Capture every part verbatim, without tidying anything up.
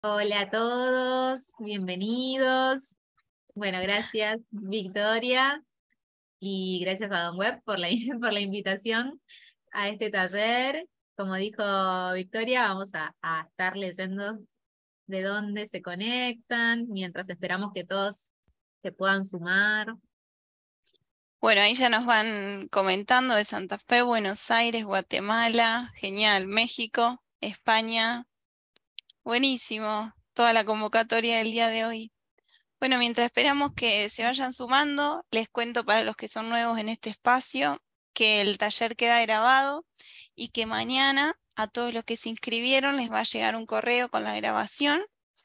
Hola a todos, bienvenidos. Bueno, gracias Victoria y gracias a Don Web por la, por la invitación a este taller. Como dijo Victoria, vamos a, a estar leyendo de dónde se conectan mientras esperamos que todos se puedan sumar. Bueno, ahí ya nos van comentando de Santa Fe, Buenos Aires, Guatemala, genial, México, España, buenísimo, toda la convocatoria del día de hoy. Bueno, mientras esperamos que se vayan sumando, les cuento para los que son nuevos en este espacio que el taller queda grabado y que mañana a todos los que se inscribieron les va a llegar un correo con la grabación.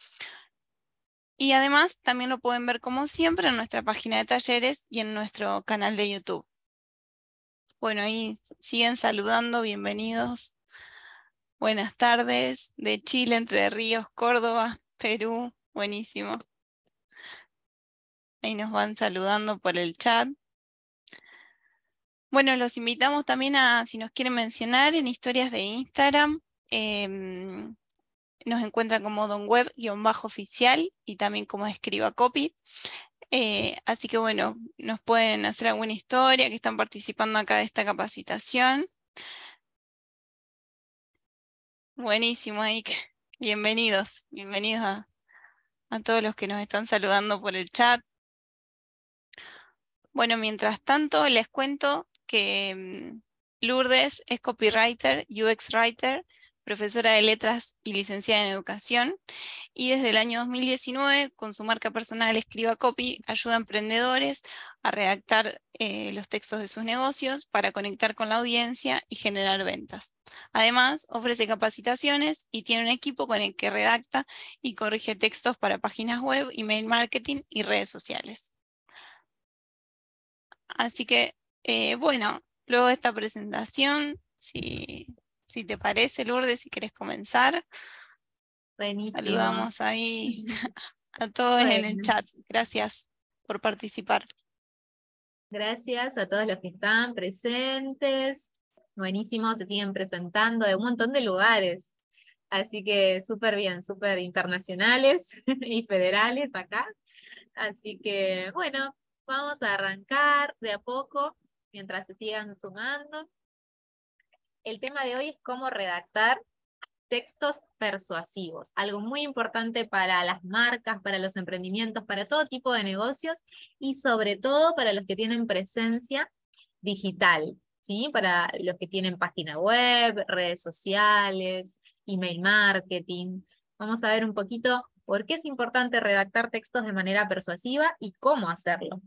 Y además también lo pueden ver como siempre en nuestra página de talleres y en nuestro canal de YouTube. Bueno, ahí siguen saludando, bienvenidos. Buenas tardes, de Chile, Entre Ríos, Córdoba, Perú, buenísimo. Ahí nos van saludando por el chat. Bueno, los invitamos también a, si nos quieren mencionar, en historias de Instagram. eh, nos encuentran como donweb-oficial y también como escriba copy. Eh, así que bueno, nos pueden hacer alguna historia que están participando acá de esta capacitación. Buenísimo, Ike. Bienvenidos, bienvenidos a, a todos los que nos están saludando por el chat. Bueno, mientras tanto les cuento que mm, Lourdes es copywriter, U X writer, profesora de letras y licenciada en educación, y desde el año dos mil diecinueve, con su marca personal Escriba Copy, ayuda a emprendedores a redactar eh, los textos de sus negocios para conectar con la audiencia y generar ventas. Además, ofrece capacitaciones y tiene un equipo con el que redacta y corrige textos para páginas web, email marketing y redes sociales. Así que, eh, bueno, luego de esta presentación, si, si te parece, Lourdes, si quieres comenzar, Buenísimo. saludamos ahí a todos en el Bueno, chat. Gracias por participar. gracias a todos los que están presentes. Buenísimo, se siguen presentando de un montón de lugares. Así que súper bien, súper internacionales y federales acá. Así que bueno, vamos a arrancar de a poco mientras se sigan sumando. El tema de hoy es cómo redactar textos persuasivos, algo muy importante para las marcas, para los emprendimientos, para todo tipo de negocios y sobre todo para los que tienen presencia digital, ¿sí? Para los que tienen página web, redes sociales, email marketing. Vamos a ver un poquito por qué es importante redactar textos de manera persuasiva y cómo hacerlo.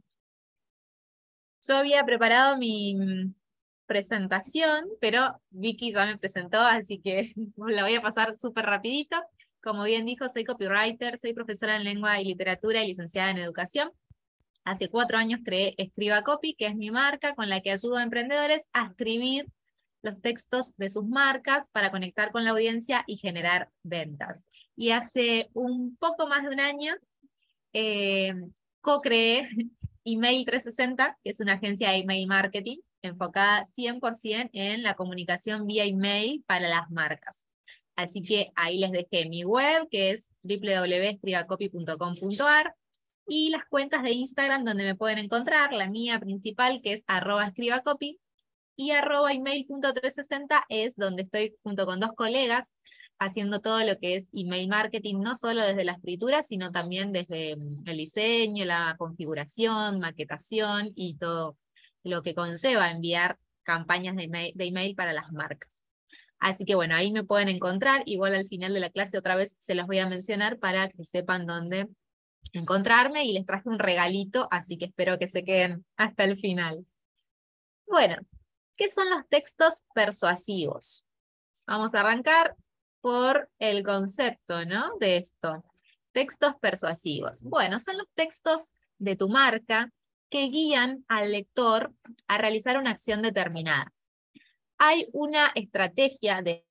Yo había preparado mi mm, presentación, pero Vicky ya me presentó, así que la voy a pasar súper rapidito. Como bien dijo, soy copywriter, soy profesora en lengua y literatura y licenciada en educación. Hace cuatro años creé Escriba Copy, que es mi marca con la que ayudo a emprendedores a escribir los textos de sus marcas para conectar con la audiencia y generar ventas. Y hace un poco más de un año eh, co-creé Email trescientos sesenta, que es una agencia de email marketing enfocada cien por ciento en la comunicación vía email para las marcas. Así que ahí les dejé mi web, que es w w w punto escribacopy punto com punto a r, y las cuentas de Instagram donde me pueden encontrar, la mía principal, que es arroba escribacopy, y arroba email punto trescientos sesenta es donde estoy junto con dos colegas haciendo todo lo que es email marketing, no solo desde la escritura, sino también desde el diseño, la configuración, maquetación y todo lo que conlleva enviar campañas de email, de email para las marcas. Así que bueno, ahí me pueden encontrar. Igual al final de la clase otra vez se los voy a mencionar para que sepan dónde encontrarme, y les traje un regalito, así que espero que se queden hasta el final. Bueno, ¿qué son los textos persuasivos? Vamos a arrancar por el concepto, ¿no? De esto. Textos persuasivos. Bueno, son los textos de tu marca que guían al lector a realizar una acción determinada. Hay una estrategia de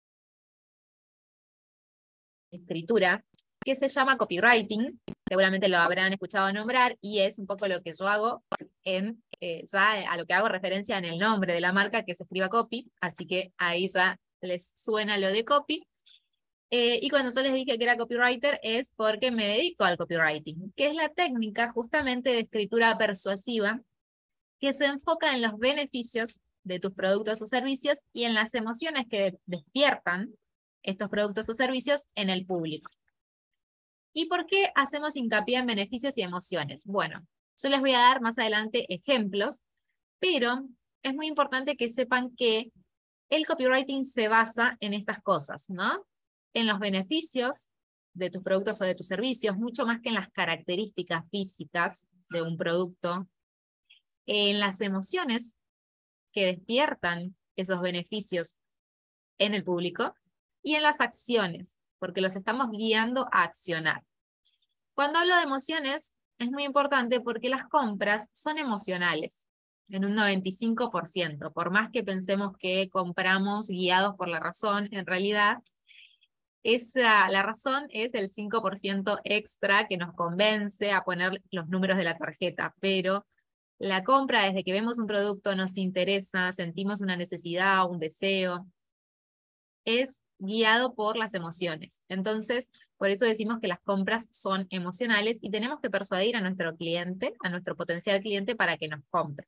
escritura que se llama copywriting, seguramente lo habrán escuchado nombrar, y es un poco lo que yo hago en, eh, ya a lo que hago referencia en el nombre de la marca, que se escriba copy, así que ahí ya les suena lo de copy. Eh, y cuando yo les dije que era copywriter es porque me dedico al copywriting, que es la técnica justamente de escritura persuasiva que se enfoca en los beneficios de tus productos o servicios y en las emociones que despiertan estos productos o servicios en el público. ¿Y por qué hacemos hincapié en beneficios y emociones? Bueno, yo les voy a dar más adelante ejemplos, pero es muy importante que sepan que el copywriting se basa en estas cosas, ¿no? En los beneficios de tus productos o de tus servicios, mucho más que en las características físicas de un producto, en las emociones que despiertan esos beneficios en el público y en las acciones, porque los estamos guiando a accionar. Cuando hablo de emociones, es muy importante porque las compras son emocionales, en un noventa y cinco por ciento. Por más que pensemos que compramos guiados por la razón, en realidad esa, la razón es el cinco por ciento extra que nos convence a poner los números de la tarjeta, pero la compra, desde que vemos un producto, nos interesa, sentimos una necesidad, un deseo, es guiado por las emociones. Entonces, por eso decimos que las compras son emocionales y tenemos que persuadir a nuestro cliente, a nuestro potencial cliente, para que nos compre.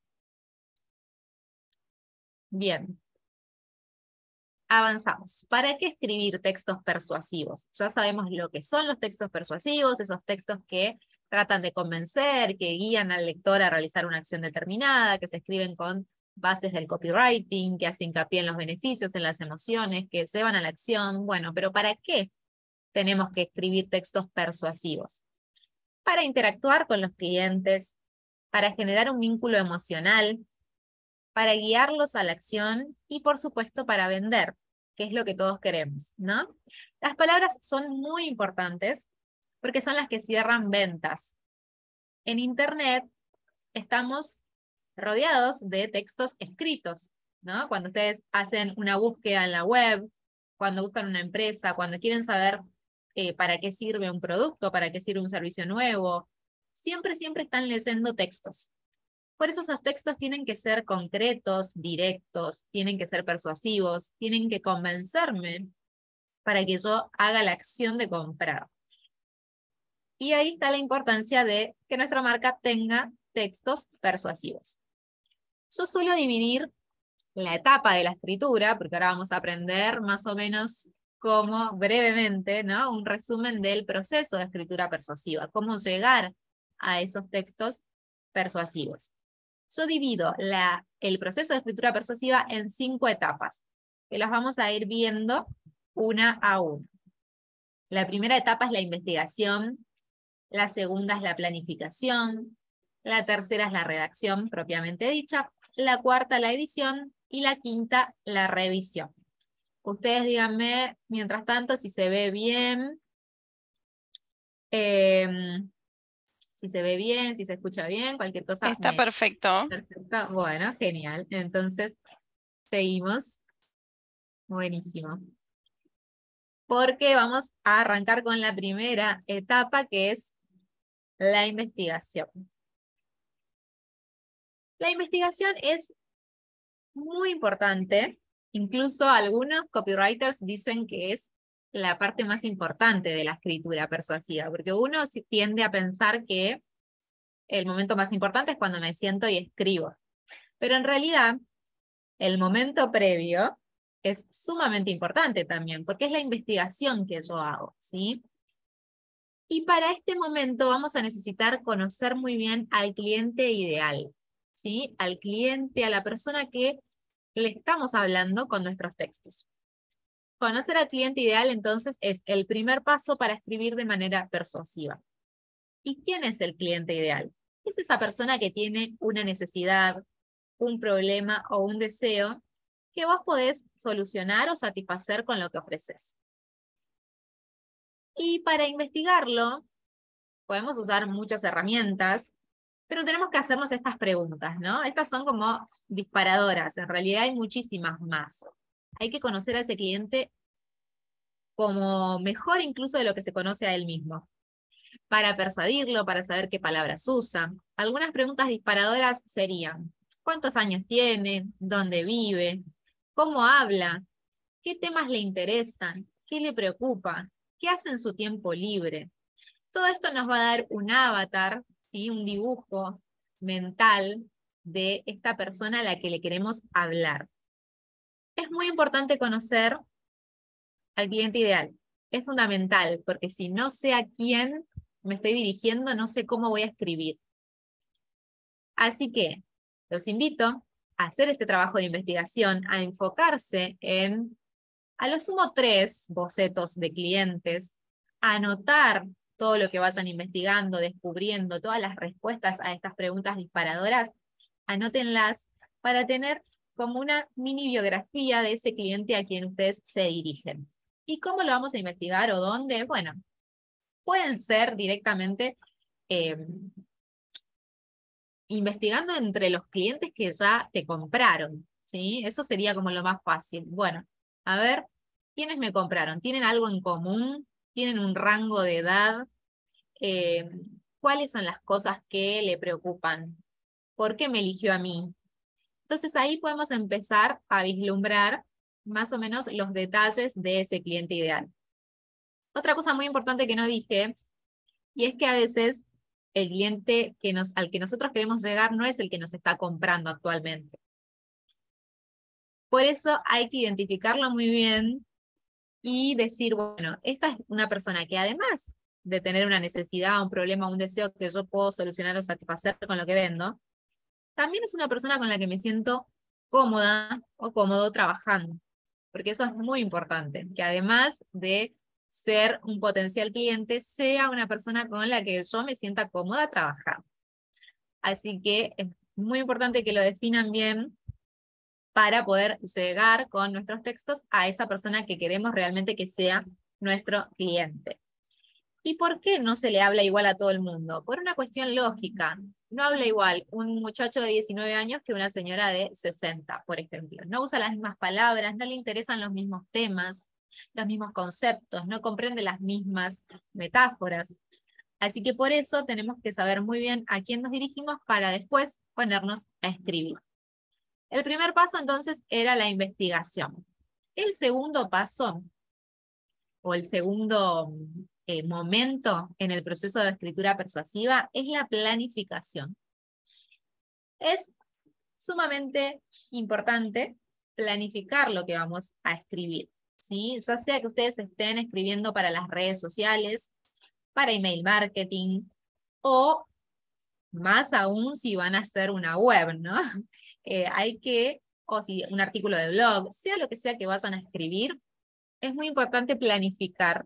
Bien. Avanzamos. ¿Para qué escribir textos persuasivos? Ya sabemos lo que son los textos persuasivos, esos textos que tratan de convencer, que guían al lector a realizar una acción determinada, que se escriben con bases del copywriting, que hacen hincapié en los beneficios, en las emociones, que llevan a la acción. Bueno, pero ¿para qué tenemos que escribir textos persuasivos? Para interactuar con los clientes, para generar un vínculo emocional, para guiarlos a la acción y, por supuesto, para vender, que es lo que todos queremos, ¿no? Las palabras son muy importantes porque son las que cierran ventas. En Internet estamos rodeados de textos escritos, ¿no? Cuando ustedes hacen una búsqueda en la web, cuando buscan una empresa, cuando quieren saber eh, para qué sirve un producto, para qué sirve un servicio nuevo, siempre, siempre están leyendo textos. Por eso esos textos tienen que ser concretos, directos, tienen que ser persuasivos, tienen que convencerme para que yo haga la acción de comprar. Y ahí está la importancia de que nuestra marca tenga textos persuasivos. Yo suelo dividir la etapa de la escritura, porque ahora vamos a aprender más o menos cómo, brevemente, ¿no? Un resumen del proceso de escritura persuasiva, cómo llegar a esos textos persuasivos. Yo divido la, el proceso de escritura persuasiva en cinco etapas, que las vamos a ir viendo una a una. La primera etapa es la investigación, la segunda es la planificación, la tercera es la redacción propiamente dicha, la cuarta la edición y la quinta la revisión. Ustedes díganme, mientras tanto, si se ve bien. Eh, Si se ve bien, si se escucha bien, cualquier cosa. Está Me... perfecto. Perfecto. Bueno, genial. Entonces, seguimos. Buenísimo. Porque vamos a arrancar con la primera etapa, que es la investigación. La investigación es muy importante. Incluso algunos copywriters dicen que es la parte más importante de la escritura persuasiva, porque uno tiende a pensar que el momento más importante es cuando me siento y escribo. Pero en realidad, el momento previo es sumamente importante también, porque es la investigación que yo hago, ¿sí? Y para este momento vamos a necesitar conocer muy bien al cliente ideal, ¿sí? Al cliente, a la persona que le estamos hablando con nuestros textos. Conocer al cliente ideal, entonces, es el primer paso para escribir de manera persuasiva. ¿Y quién es el cliente ideal? Es esa persona que tiene una necesidad, un problema o un deseo que vos podés solucionar o satisfacer con lo que ofreces. Y para investigarlo, podemos usar muchas herramientas, pero tenemos que hacernos estas preguntas, ¿no? Estas son como disparadoras, en realidad hay muchísimas más. Hay que conocer a ese cliente como mejor incluso de lo que se conoce a él mismo, para persuadirlo, para saber qué palabras usa. Algunas preguntas disparadoras serían: ¿cuántos años tiene? ¿Dónde vive? ¿Cómo habla? ¿Qué temas le interesan? qué le preocupa, qué hace en su tiempo libre. Todo esto nos va a dar un avatar, ¿sí? Un dibujo mental de esta persona a la que le queremos hablar. Es muy importante conocer al cliente ideal. Es fundamental, porque si no sé a quién me estoy dirigiendo, no sé cómo voy a escribir. Así que los invito a hacer este trabajo de investigación, a enfocarse en, a lo sumo, tres bocetos de clientes, a anotar todo lo que vayan investigando, descubriendo, todas las respuestas a estas preguntas disparadoras, anótenlas para tener como una mini biografía de ese cliente a quien ustedes se dirigen. ¿Y cómo lo vamos a investigar o dónde? Bueno, pueden ser directamente eh, investigando entre los clientes que ya te compraron, ¿sí? Eso sería como lo más fácil. Bueno, a ver, ¿quiénes me compraron? ¿Tienen algo en común? ¿Tienen un rango de edad? Eh, ¿Cuáles son las cosas que le preocupan? ¿Por qué me eligió a mí? Entonces ahí podemos empezar a vislumbrar más o menos los detalles de ese cliente ideal. Otra cosa muy importante que no dije, y es que a veces el cliente que nos, al que nosotros queremos llegar no es el que nos está comprando actualmente. Por eso hay que identificarlo muy bien y decir, bueno, esta es una persona que además de tener una necesidad, un problema, un deseo que yo puedo solucionar o satisfacer con lo que vendo, también es una persona con la que me siento cómoda o cómodo trabajando. Porque eso es muy importante, que además de ser un potencial cliente, sea una persona con la que yo me sienta cómoda trabajando. Así que es muy importante que lo definan bien para poder llegar con nuestros textos a esa persona que queremos realmente que sea nuestro cliente. ¿Y por qué no se le habla igual a todo el mundo? Por una cuestión lógica. No habla igual un muchacho de diecinueve años que una señora de sesenta, por ejemplo. No usa las mismas palabras, no le interesan los mismos temas, los mismos conceptos, no comprende las mismas metáforas. Así que por eso tenemos que saber muy bien a quién nos dirigimos para después ponernos a escribir. El primer paso entonces era la investigación. El segundo paso, o el segundo eh, momento en el proceso de escritura persuasiva, es la planificación. Es sumamente importante planificar lo que vamos a escribir, ¿sí? Ya sea que ustedes estén escribiendo para las redes sociales, para email marketing, o más aún si van a hacer una web, ¿no? Eh, hay que, o si un artículo de blog, sea lo que sea que vayan a escribir, es muy importante planificar,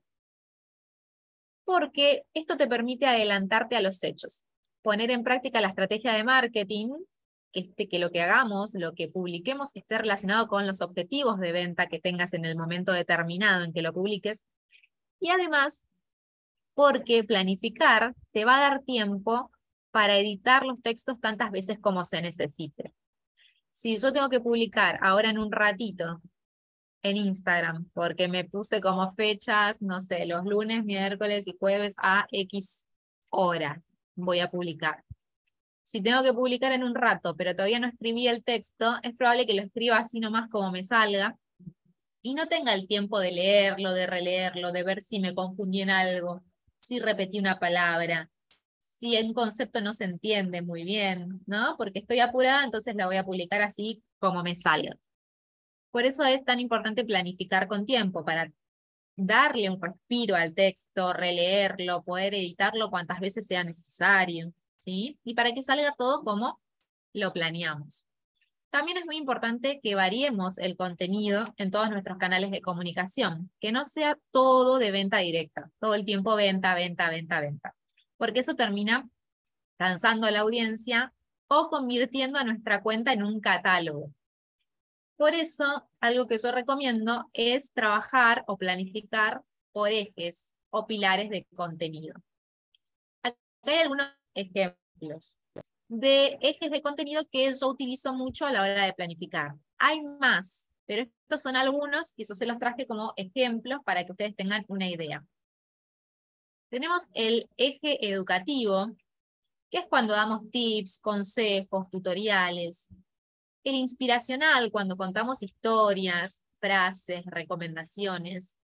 porque esto te permite adelantarte a los hechos, poner en práctica la estrategia de marketing, que, este, que lo que hagamos, lo que publiquemos, esté relacionado con los objetivos de venta que tengas en el momento determinado en que lo publiques, y además, porque planificar te va a dar tiempo para editar los textos tantas veces como se necesite. Si yo tengo que publicar ahora en un ratito en Instagram, porque me puse como fechas, no sé, los lunes, miércoles y jueves a X hora, voy a publicar. Si tengo que publicar en un rato, pero todavía no escribí el texto, es probable que lo escriba así nomás como me salga, y no tenga el tiempo de leerlo, de releerlo, de ver si me confundí en algo, si repetí una palabra, si un concepto no se entiende muy bien, ¿no? Porque estoy apurada, entonces la voy a publicar así como me salga. Por eso es tan importante planificar con tiempo, para darle un respiro al texto, releerlo, poder editarlo cuantas veces sea necesario, ¿sí? Y para que salga todo como lo planeamos. También es muy importante que variemos el contenido en todos nuestros canales de comunicación, que no sea todo de venta directa, todo el tiempo venta, venta, venta, venta, porque eso termina cansando a la audiencia o convirtiendo a nuestra cuenta en un catálogo. Por eso, algo que yo recomiendo es trabajar o planificar por ejes o pilares de contenido. Acá hay algunos ejemplos de ejes de contenido que yo utilizo mucho a la hora de planificar. Hay más, pero estos son algunos y yo se los traje como ejemplos para que ustedes tengan una idea. Tenemos el eje educativo, que es cuando damos tips, consejos, tutoriales. El inspiracional, cuando contamos historias, frases, recomendaciones.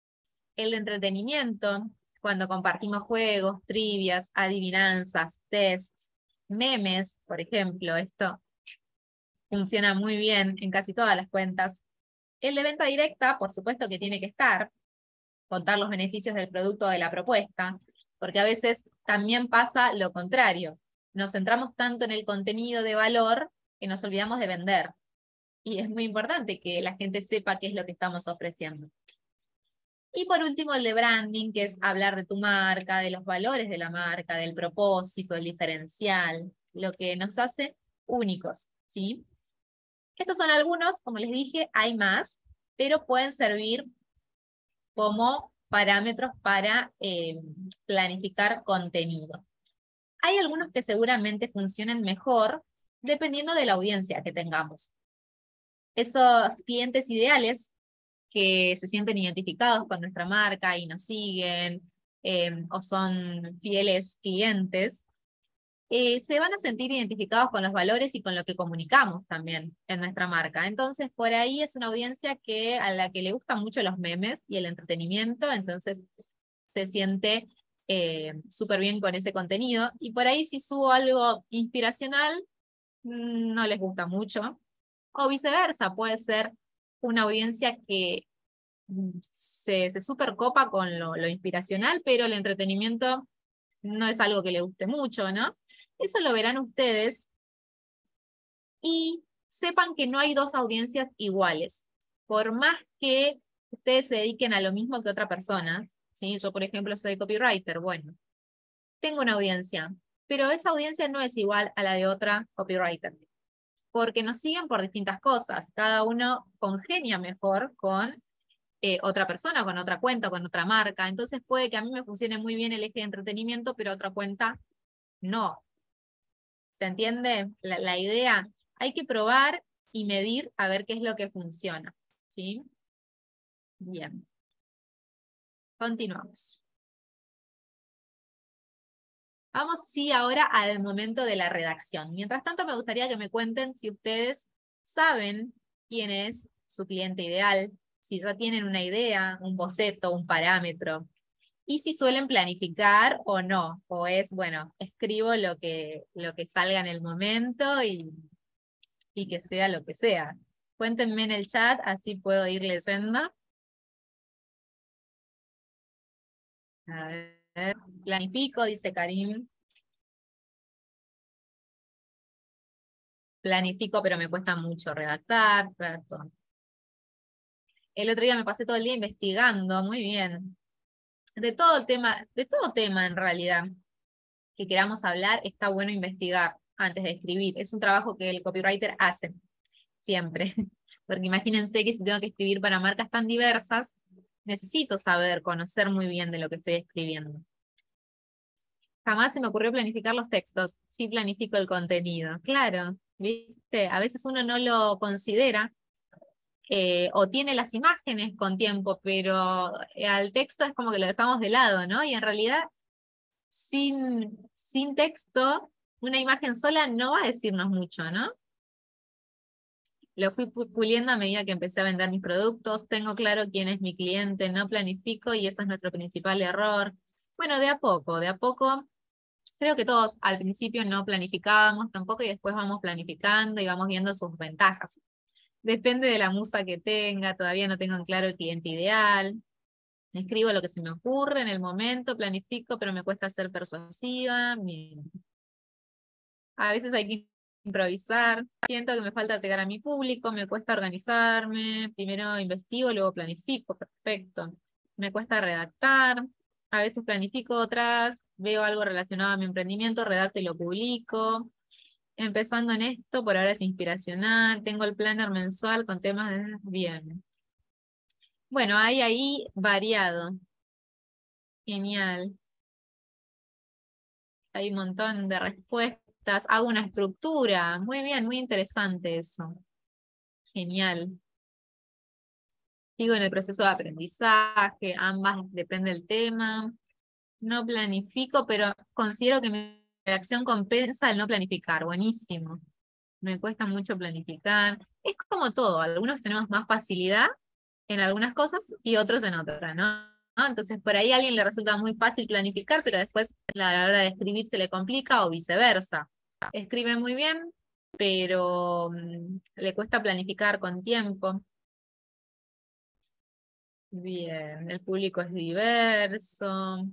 El de entretenimiento, cuando compartimos juegos, trivias, adivinanzas, tests, memes, por ejemplo, esto funciona muy bien en casi todas las cuentas. El de venta directa, por supuesto que tiene que estar, contar los beneficios del producto o de la propuesta, porque a veces también pasa lo contrario. Nos centramos tanto en el contenido de valor que nos olvidamos de vender. Y es muy importante que la gente sepa qué es lo que estamos ofreciendo. Y por último, el de branding, que es hablar de tu marca, de los valores de la marca, del propósito, el diferencial, lo que nos hace únicos, ¿sí? Estos son algunos, como les dije, hay más, pero pueden servir como parámetros para eh, planificar contenido. Hay algunos que seguramente funcionen mejor dependiendo de la audiencia que tengamos. Esos clientes ideales que se sienten identificados con nuestra marca y nos siguen, eh, o son fieles clientes, eh, se van a sentir identificados con los valores y con lo que comunicamos también en nuestra marca. Entonces, por ahí es una audiencia que, a la que le gustan mucho los memes y el entretenimiento, entonces se siente eh, súper bien con ese contenido. Y por ahí si subo algo inspiracional, no les gusta mucho. O viceversa, puede ser una audiencia que se, se super copa con lo, lo inspiracional, pero el entretenimiento no es algo que le guste mucho, ¿no? Eso lo verán ustedes. Y sepan que no hay dos audiencias iguales. Por más que ustedes se dediquen a lo mismo que otra persona, ¿sí? Yo, por ejemplo, soy copywriter, bueno, tengo una audiencia, pero esa audiencia no es igual a la de otra copywriter, porque nos siguen por distintas cosas. Cada uno congenia mejor con eh, otra persona, con otra cuenta, con otra marca. Entonces puede que a mí me funcione muy bien el eje de entretenimiento, pero otra cuenta no. ¿Se entiende la, la idea? Hay que probar y medir a ver qué es lo que funciona, ¿sí? Bien. Continuamos. Vamos, sí, ahora al momento de la redacción. Mientras tanto, me gustaría que me cuenten si ustedes saben quién es su cliente ideal, si ya tienen una idea, un boceto, un parámetro, y si suelen planificar o no, o es, bueno, escribo lo que, lo que salga en el momento y, y que sea lo que sea. Cuéntenme en el chat, así puedo ir leyendo. A ver, planifico, dice Karim. Planifico, pero me cuesta mucho redactar. Trato. El otro día me pasé todo el día investigando, muy bien. De todo el tema, de todo tema en realidad que queramos hablar, está bueno investigar antes de escribir. Es un trabajo que el copywriter hace siempre. Porque imagínense que si tengo que escribir para marcas tan diversas, necesito saber, conocer muy bien de lo que estoy escribiendo. Jamás se me ocurrió planificar los textos, sí planifico el contenido. Claro, ¿viste? A veces uno no lo considera, eh, o tiene las imágenes con tiempo, pero al texto es como que lo dejamos de lado, ¿no? Y en realidad, sin, sin texto, una imagen sola no va a decirnos mucho, ¿no? Lo fui puliendo a medida que empecé a vender mis productos, tengo claro quién es mi cliente, no planifico y eso es nuestro principal error. Bueno, de a poco, de a poco. Creo que todos al principio no planificábamos tampoco y después vamos planificando y vamos viendo sus ventajas. Depende de la musa que tenga, todavía no tengo en claro el cliente ideal. Escribo lo que se me ocurre en el momento, planifico, pero me cuesta ser persuasiva. A veces hay que improvisar. Siento que me falta llegar a mi público, me cuesta organizarme. Primero investigo, luego planifico, perfecto. Me cuesta redactar. A veces planifico, otras veo algo relacionado a mi emprendimiento, redacto y lo publico. Empezando en esto, por ahora es inspiracional. Tengo el planner mensual con temas de... Bien. Bueno, hay ahí variado. Genial. Hay un montón de respuestas. Hago una estructura. Muy bien, muy interesante eso. Genial. Sigo en el proceso de aprendizaje. Ambas depende del tema. No planifico, pero considero que mi reacción compensa el no planificar. Buenísimo. Me cuesta mucho planificar. Es como todo. Algunos tenemos más facilidad en algunas cosas y otros en otras, ¿no? Entonces por ahí a alguien le resulta muy fácil planificar, pero después a la hora de escribir se le complica o viceversa. Escribe muy bien, pero um, le cuesta planificar con tiempo. Bien, el público es diverso.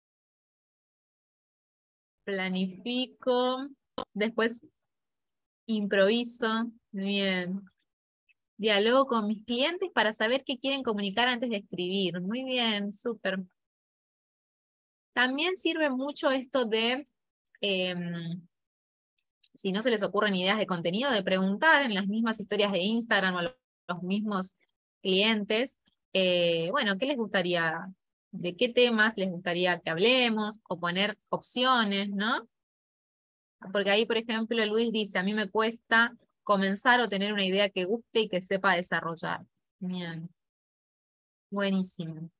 Planifico, después improviso. Bien. Dialogo con mis clientes para saber qué quieren comunicar antes de escribir. Muy bien, súper. También sirve mucho esto de, eh, si no se les ocurren ideas de contenido, de preguntar en las mismas historias de Instagram o los mismos clientes, eh, bueno, ¿qué les gustaría? ¿De qué temas les gustaría que hablemos? O poner opciones, ¿no? Porque ahí, por ejemplo, Luis dice, a mí me cuesta comenzar o tener una idea que guste y que sepa desarrollar. Bien. Buenísimo.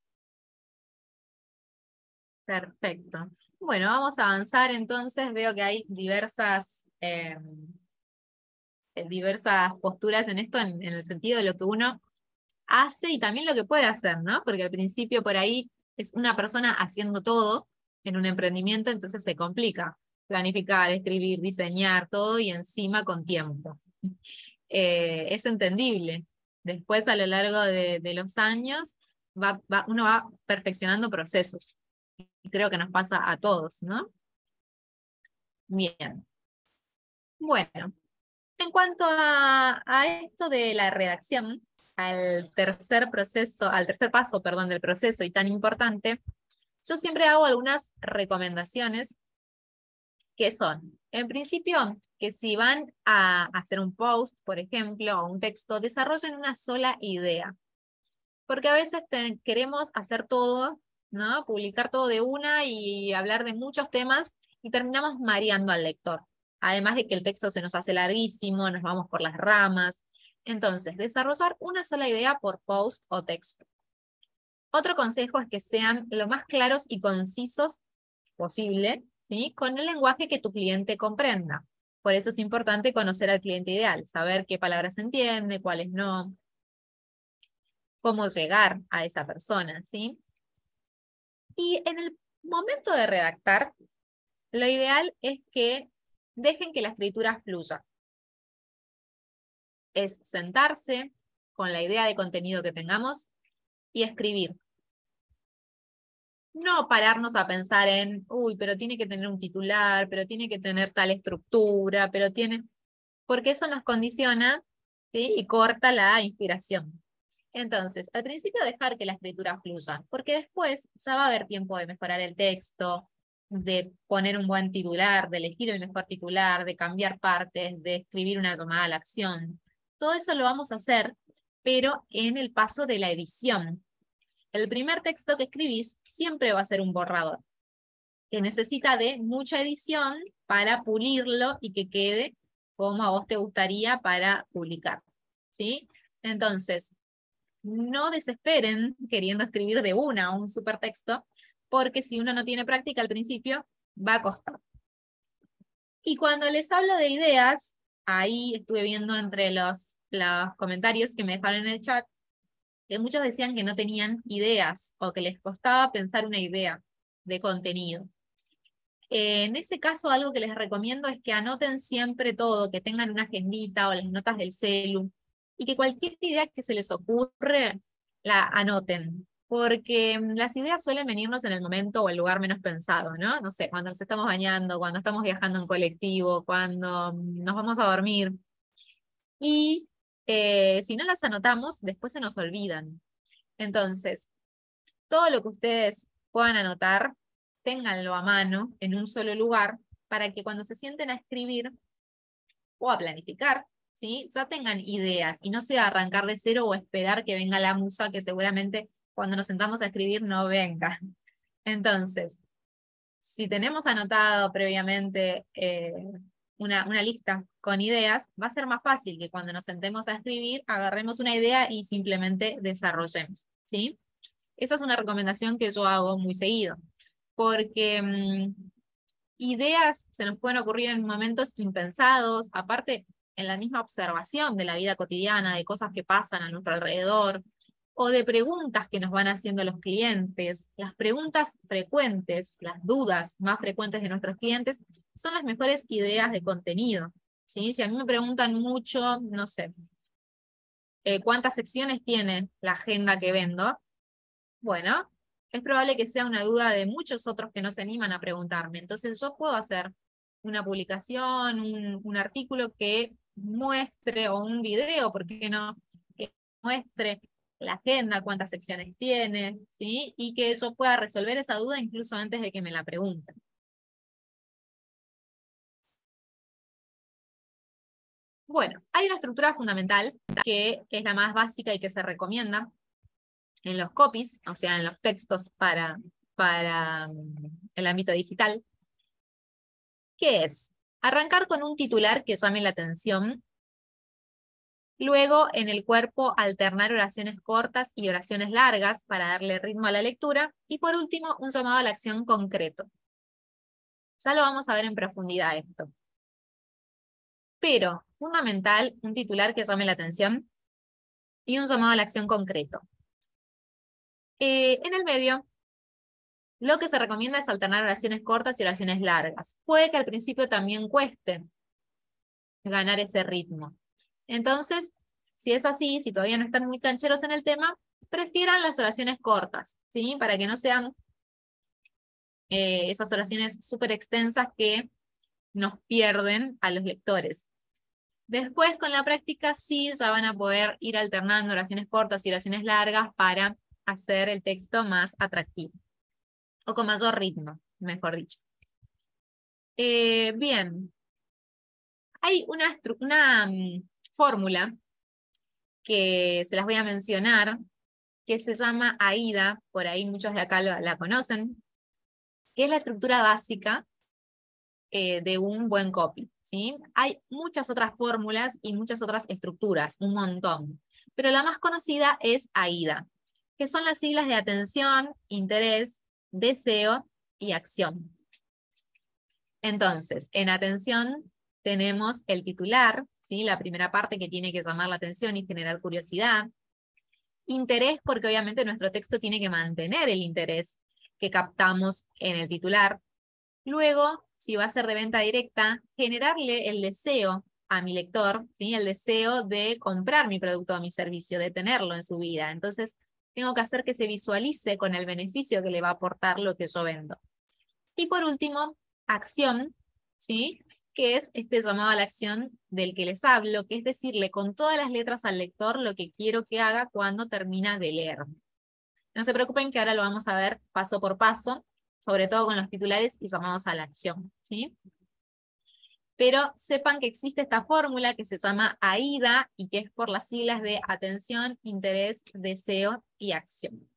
Perfecto. Bueno, vamos a avanzar entonces. Veo que hay diversas, eh, diversas posturas en esto, en, en el sentido de lo que uno hace y también lo que puede hacer, ¿no? Porque al principio por ahí es una persona haciendo todo en un emprendimiento, entonces se complica. Planificar, escribir, diseñar, todo y encima con tiempo. Eh, es entendible. Después, a lo largo de, de los años, va, va, uno va perfeccionando procesos. Y creo que nos pasa a todos, ¿no? Bien. Bueno, en cuanto a, a esto de la redacción, al tercer proceso, al tercer paso, perdón, del proceso y tan importante, yo siempre hago algunas recomendaciones que son, en principio, que si van a hacer un post, por ejemplo, o un texto, desarrollen una sola idea. Porque a veces te, queremos hacer todo, ¿no? Publicar todo de una y hablar de muchos temas y terminamos mareando al lector. Además de que el texto se nos hace larguísimo, nos vamos por las ramas. Entonces, desarrollar una sola idea por post o texto. Otro consejo es que sean lo más claros y concisos posible, ¿sí? Con el lenguaje que tu cliente comprenda. Por eso es importante conocer al cliente ideal, saber qué palabras entiende, cuáles no, cómo llegar a esa persona, ¿sí? Y en el momento de redactar, lo ideal es que dejen que la escritura fluya. Es sentarse con la idea de contenido que tengamos y escribir. No pararnos a pensar en, uy, pero tiene que tener un titular, pero tiene que tener tal estructura, pero tiene... Porque eso nos condiciona, ¿sí? Y corta la inspiración. Entonces, al principio dejar que la escritura fluya, porque después ya va a haber tiempo de mejorar el texto, de poner un buen titular, de elegir el mejor titular, de cambiar partes, de escribir una llamada a la acción. Todo eso lo vamos a hacer, pero en el paso de la edición. El primer texto que escribís siempre va a ser un borrador, que necesita de mucha edición para pulirlo y que quede como a vos te gustaría para publicar, ¿sí? Entonces, no desesperen queriendo escribir de una un supertexto, porque si uno no tiene práctica al principio, va a costar. Y cuando les hablo de ideas, ahí estuve viendo entre los, los comentarios que me dejaron en el chat, que muchos decían que no tenían ideas, o que les costaba pensar una idea de contenido. En ese caso, algo que les recomiendo es que anoten siempre todo, que tengan una agendita o las notas del celu, y que cualquier idea que se les ocurre, la anoten, porque mm, las ideas suelen venirnos en el momento o el lugar menos pensado, ¿no? No sé, cuando nos estamos bañando, cuando estamos viajando en colectivo, cuando mm, nos vamos a dormir. Y eh, si no las anotamos, después se nos olvidan. Entonces, todo lo que ustedes puedan anotar, ténganlo a mano en un solo lugar para que cuando se sienten a escribir o a planificar, ¿sí? Ya tengan ideas y no sea arrancar de cero o esperar que venga la musa que seguramente cuando nos sentamos a escribir no venga. Entonces, si tenemos anotado previamente eh, una, una lista con ideas, va a ser más fácil que cuando nos sentemos a escribir agarremos una idea y simplemente desarrollemos, ¿sí? Esa es una recomendación que yo hago muy seguido, porque mmm, ideas se nos pueden ocurrir en momentos impensados, aparte en la misma observación de la vida cotidiana, de cosas que pasan a nuestro alrededor, o de preguntas que nos van haciendo los clientes. Las preguntas frecuentes, las dudas más frecuentes de nuestros clientes, son las mejores ideas de contenido, ¿sí? Si a mí me preguntan mucho, no sé, eh, ¿cuántas secciones tiene la agenda que vendo? Bueno, es probable que sea una duda de muchos otros que no se animan a preguntarme. Entonces yo puedo hacer una publicación, un, un artículo que muestre, o un video, ¿por qué no? Que muestre la agenda, cuántas secciones tiene, ¿sí? Y que yo pueda resolver esa duda incluso antes de que me la pregunten. Bueno, hay una estructura fundamental que es la más básica y que se recomienda en los copies, o sea, en los textos para, para el ámbito digital, que es arrancar con un titular que llame la atención, luego en el cuerpo alternar oraciones cortas y oraciones largas para darle ritmo a la lectura, y por último un llamado a la acción concreto. Ya lo vamos a ver en profundidad esto. Pero, fundamental, un titular que llame la atención y un llamado a la acción concreto. Eh, en el medio, lo que se recomienda es alternar oraciones cortas y oraciones largas. Puede que al principio también cueste ganar ese ritmo. Entonces, si es así, si todavía no están muy cancheros en el tema, prefieran las oraciones cortas, ¿sí? Para que no sean eh, esas oraciones súper extensas que nos pierden a los lectores. Después, con la práctica, sí, ya van a poder ir alternando oraciones cortas y oraciones largas para hacer el texto más atractivo. O con mayor ritmo, mejor dicho. Eh, bien. Hay una, una um, fórmula que se las voy a mencionar, que se llama AIDA, por ahí muchos de acá la, la conocen, que es la estructura básica eh, de un buen copy, ¿sí? Hay muchas otras fórmulas y muchas otras estructuras, un montón, pero la más conocida es AIDA, que son las siglas de atención, interés, deseo y acción. Entonces, en atención tenemos el titular, ¿sí? La primera parte que tiene que llamar la atención y generar curiosidad. Interés, porque obviamente nuestro texto tiene que mantener el interés que captamos en el titular. Luego, si va a ser de venta directa, generarle el deseo a mi lector, ¿sí? El deseo de comprar mi producto o mi servicio, de tenerlo en su vida. Entonces, tengo que hacer que se visualice con el beneficio que le va a aportar lo que yo vendo. Y por último, acción, ¿sí? Que es este llamado a la acción del que les hablo, que es decirle con todas las letras al lector lo que quiero que haga cuando termina de leer. No se preocupen que ahora lo vamos a ver paso por paso, sobre todo con los titulares y llamados a la acción, ¿sí? Pero sepan que existe esta fórmula que se llama AIDA y que es por las siglas de atención, interés, deseo y acción.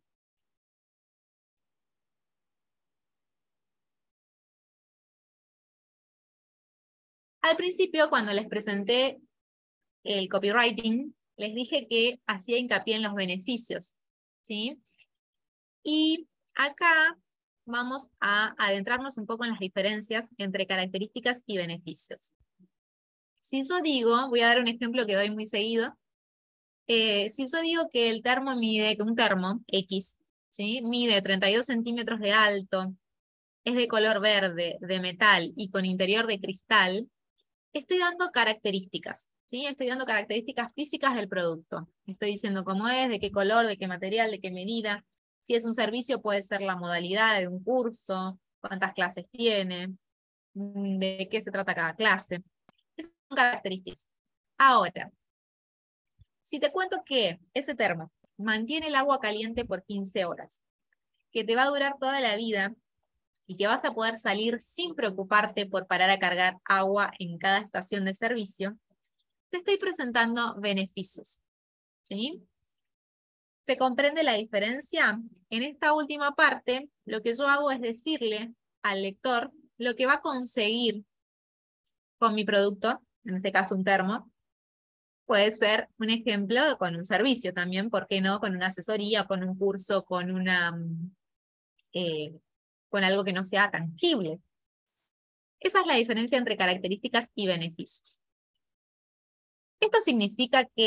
Al principio, cuando les presenté el copywriting, les dije que hacía hincapié en los beneficios, ¿sí? Y acá vamos a adentrarnos un poco en las diferencias entre características y beneficios. Si yo digo, voy a dar un ejemplo que doy muy seguido, eh, si yo digo que el termo mide, que un termo X, ¿sí? Mide treinta y dos centímetros de alto, es de color verde, de metal y con interior de cristal, estoy dando características, ¿sí? Estoy dando características físicas del producto. Estoy diciendo cómo es, de qué color, de qué material, de qué medida. Si es un servicio, puede ser la modalidad de un curso, cuántas clases tiene, de qué se trata cada clase. Esas son características. Ahora, si te cuento que ese termo mantiene el agua caliente por quince horas, que te va a durar toda la vida, y que vas a poder salir sin preocuparte por parar a cargar agua en cada estación de servicio, te estoy presentando beneficios, ¿sí? ¿Se comprende la diferencia? En esta última parte, lo que yo hago es decirle al lector lo que va a conseguir con mi producto, en este caso un termo. Puede ser un ejemplo con un servicio también, ¿por qué no? Con una asesoría, con un curso, con una... Eh, con algo que no sea tangible. Esa es la diferencia entre características y beneficios. Esto significa que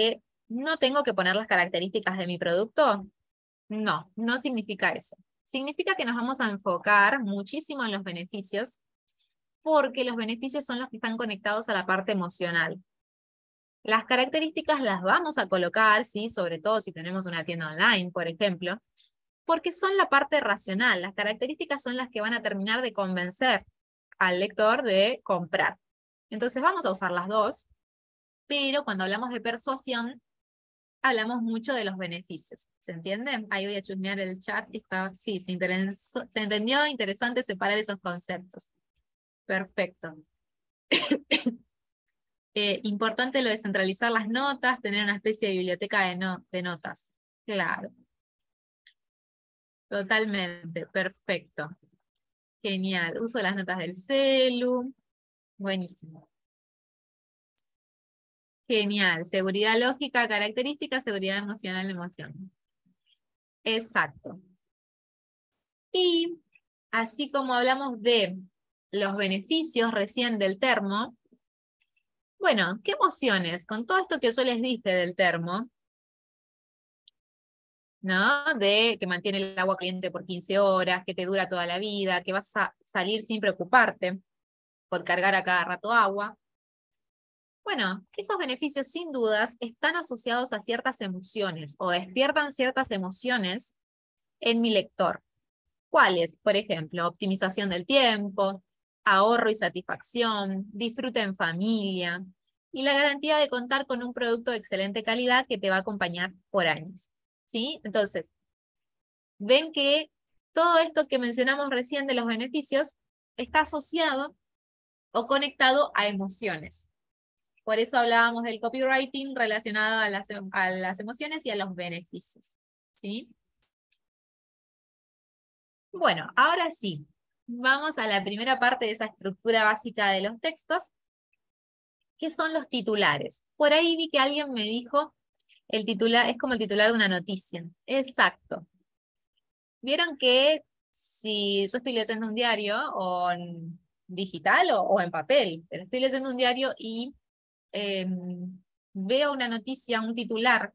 ¿No tengo que poner las características de mi producto? No, no significa eso. Significa que nos vamos a enfocar muchísimo en los beneficios, porque los beneficios son los que están conectados a la parte emocional. Las características las vamos a colocar, ¿sí? Sobre todo si tenemos una tienda online, por ejemplo, porque son la parte racional. Las características son las que van a terminar de convencer al lector de comprar. Entonces vamos a usar las dos, pero cuando hablamos de persuasión, hablamos mucho de los beneficios. ¿Se entiende? Ahí voy a chusmear el chat. Está, sí, se, interesó, se entendió, interesante separar esos conceptos. Perfecto. Eh, importante lo de centralizar las notas, tener una especie de biblioteca de, no, de notas. Claro. Totalmente, perfecto. Genial. Uso las notas del celu. Buenísimo. Genial. Seguridad lógica, característica, seguridad emocional, emoción. Exacto. Y así como hablamos de los beneficios recién del termo, bueno, ¿qué emociones? Con todo esto que yo les dije del termo, ¿no? De que mantiene el agua caliente por quince horas, que te dura toda la vida, que vas a salir sin preocuparte por cargar a cada rato agua. Bueno, esos beneficios sin dudas están asociados a ciertas emociones o despiertan ciertas emociones en mi lector. ¿Cuáles? Por ejemplo, optimización del tiempo, ahorro y satisfacción, disfrute en familia y la garantía de contar con un producto de excelente calidad que te va a acompañar por años. ¿Sí? Entonces, ven que todo esto que mencionamos recién de los beneficios está asociado o conectado a emociones. Por eso hablábamos del copywriting relacionado a las, a las emociones y a los beneficios. ¿Sí? Bueno, ahora sí, vamos a la primera parte de esa estructura básica de los textos, que son los titulares. Por ahí vi que alguien me dijo, el titular es como el titular de una noticia. Exacto. Vieron que si yo estoy leyendo un diario, o en digital o, o en papel, pero estoy leyendo un diario y eh, veo una noticia, un titular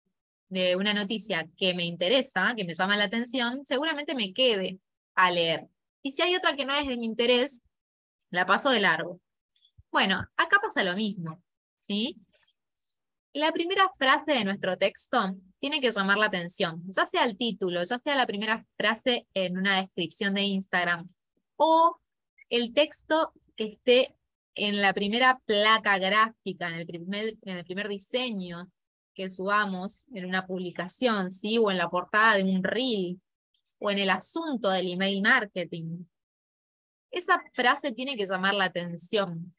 de una noticia que me interesa, que me llama la atención, seguramente me quede a leer. Y si hay otra que no es de mi interés, la paso de largo. Bueno, acá pasa lo mismo, ¿sí? La primera frase de nuestro texto tiene que llamar la atención, ya sea el título, ya sea la primera frase en una descripción de Instagram, o el texto que esté en la primera placa gráfica, en el primer, en el primer diseño que subamos en una publicación, ¿sí? O en la portada de un reel, o en el asunto del email marketing. Esa frase tiene que llamar la atención.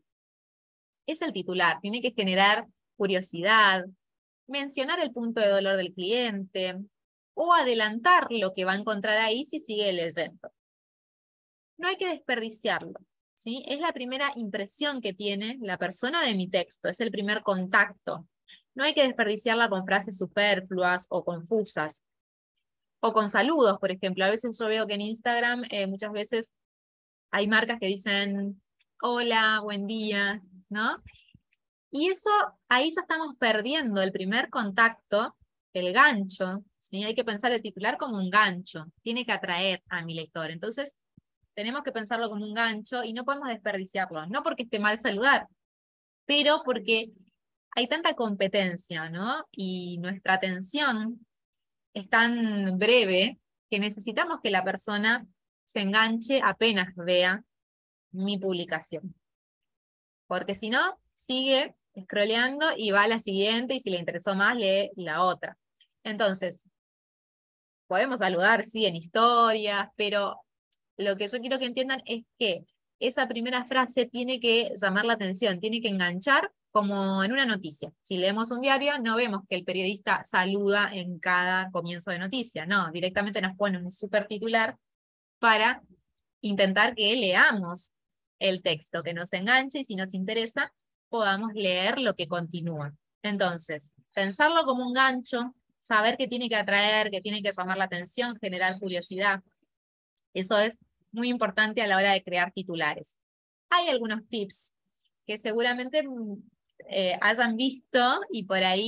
Es el titular, tiene que generar curiosidad, mencionar el punto de dolor del cliente, o adelantar lo que va a encontrar ahí si sigue leyendo. No hay que desperdiciarlo, ¿sí? Es la primera impresión que tiene la persona de mi texto, es el primer contacto. No hay que desperdiciarla con frases superfluas o confusas. O con saludos, por ejemplo. A veces yo veo que en Instagram eh, muchas veces hay marcas que dicen hola, buen día, ¿no? Y eso, ahí ya estamos perdiendo el primer contacto, el gancho, ¿sí? Hay que pensar el titular como un gancho, tiene que atraer a mi lector. Entonces, tenemos que pensarlo como un gancho y no podemos desperdiciarlo. No porque esté mal saludar, pero porque hay tanta competencia, ¿no? Y nuestra atención es tan breve que necesitamos que la persona se enganche apenas vea mi publicación. Porque si no, sigue scrolleando y va a la siguiente, y si le interesó más, lee la otra. Entonces, podemos saludar, sí, en historias, pero lo que yo quiero que entiendan es que esa primera frase tiene que llamar la atención, tiene que enganchar como en una noticia. Si leemos un diario, no vemos que el periodista saluda en cada comienzo de noticia, no, directamente nos pone un super titular para intentar que leamos el texto, que nos enganche y si nos interesa, podamos leer lo que continúa. Entonces, pensarlo como un gancho, saber que tiene que atraer, que tiene que llamar la atención, generar curiosidad. Eso es muy importante a la hora de crear titulares. Hay algunos tips que seguramente eh, hayan visto y por ahí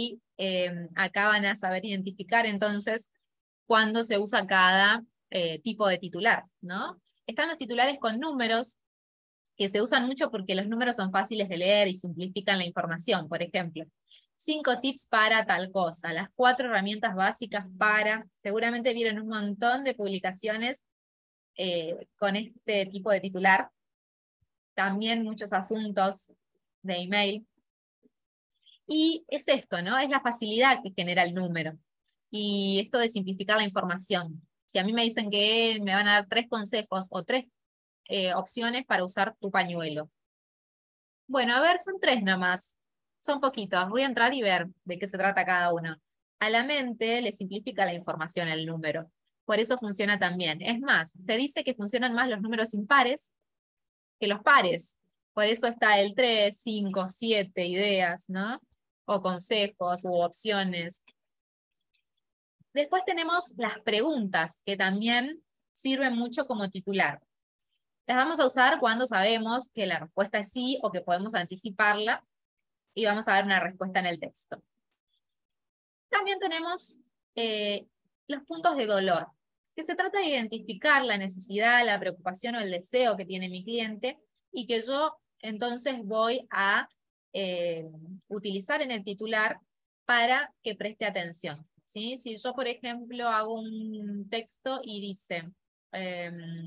Eh, acá van a saber identificar entonces cuándo se usa cada eh, tipo de titular, ¿no? Están los titulares con números, que se usan mucho porque los números son fáciles de leer y simplifican la información. Por ejemplo, cinco tips para tal cosa, las cuatro herramientas básicas para, seguramente vieron un montón de publicaciones eh, con este tipo de titular, también muchos asuntos de email. Y es esto, ¿no? Es la facilidad que genera el número. Y esto de simplificar la información. Si a mí me dicen que me van a dar tres consejos o tres eh, opciones para usar tu pañuelo. Bueno, a ver, son tres nomás. Son poquitos. Voy a entrar y ver de qué se trata cada uno. A la mente le simplifica la información el número. Por eso funciona también. Es más, se dice que funcionan más los números impares que los pares. Por eso está el tres, cinco, siete ideas, ¿no? O consejos u opciones. Después tenemos las preguntas, que también sirven mucho como titular. Las vamos a usar cuando sabemos que la respuesta es sí o que podemos anticiparla y vamos a dar una respuesta en el texto. También tenemos eh, los puntos de dolor, que se trata de identificar la necesidad, la preocupación o el deseo que tiene mi cliente y que yo entonces voy a eh, utilizar en el titular para que preste atención, ¿sí? Si yo, por ejemplo, hago un texto y dice, eh,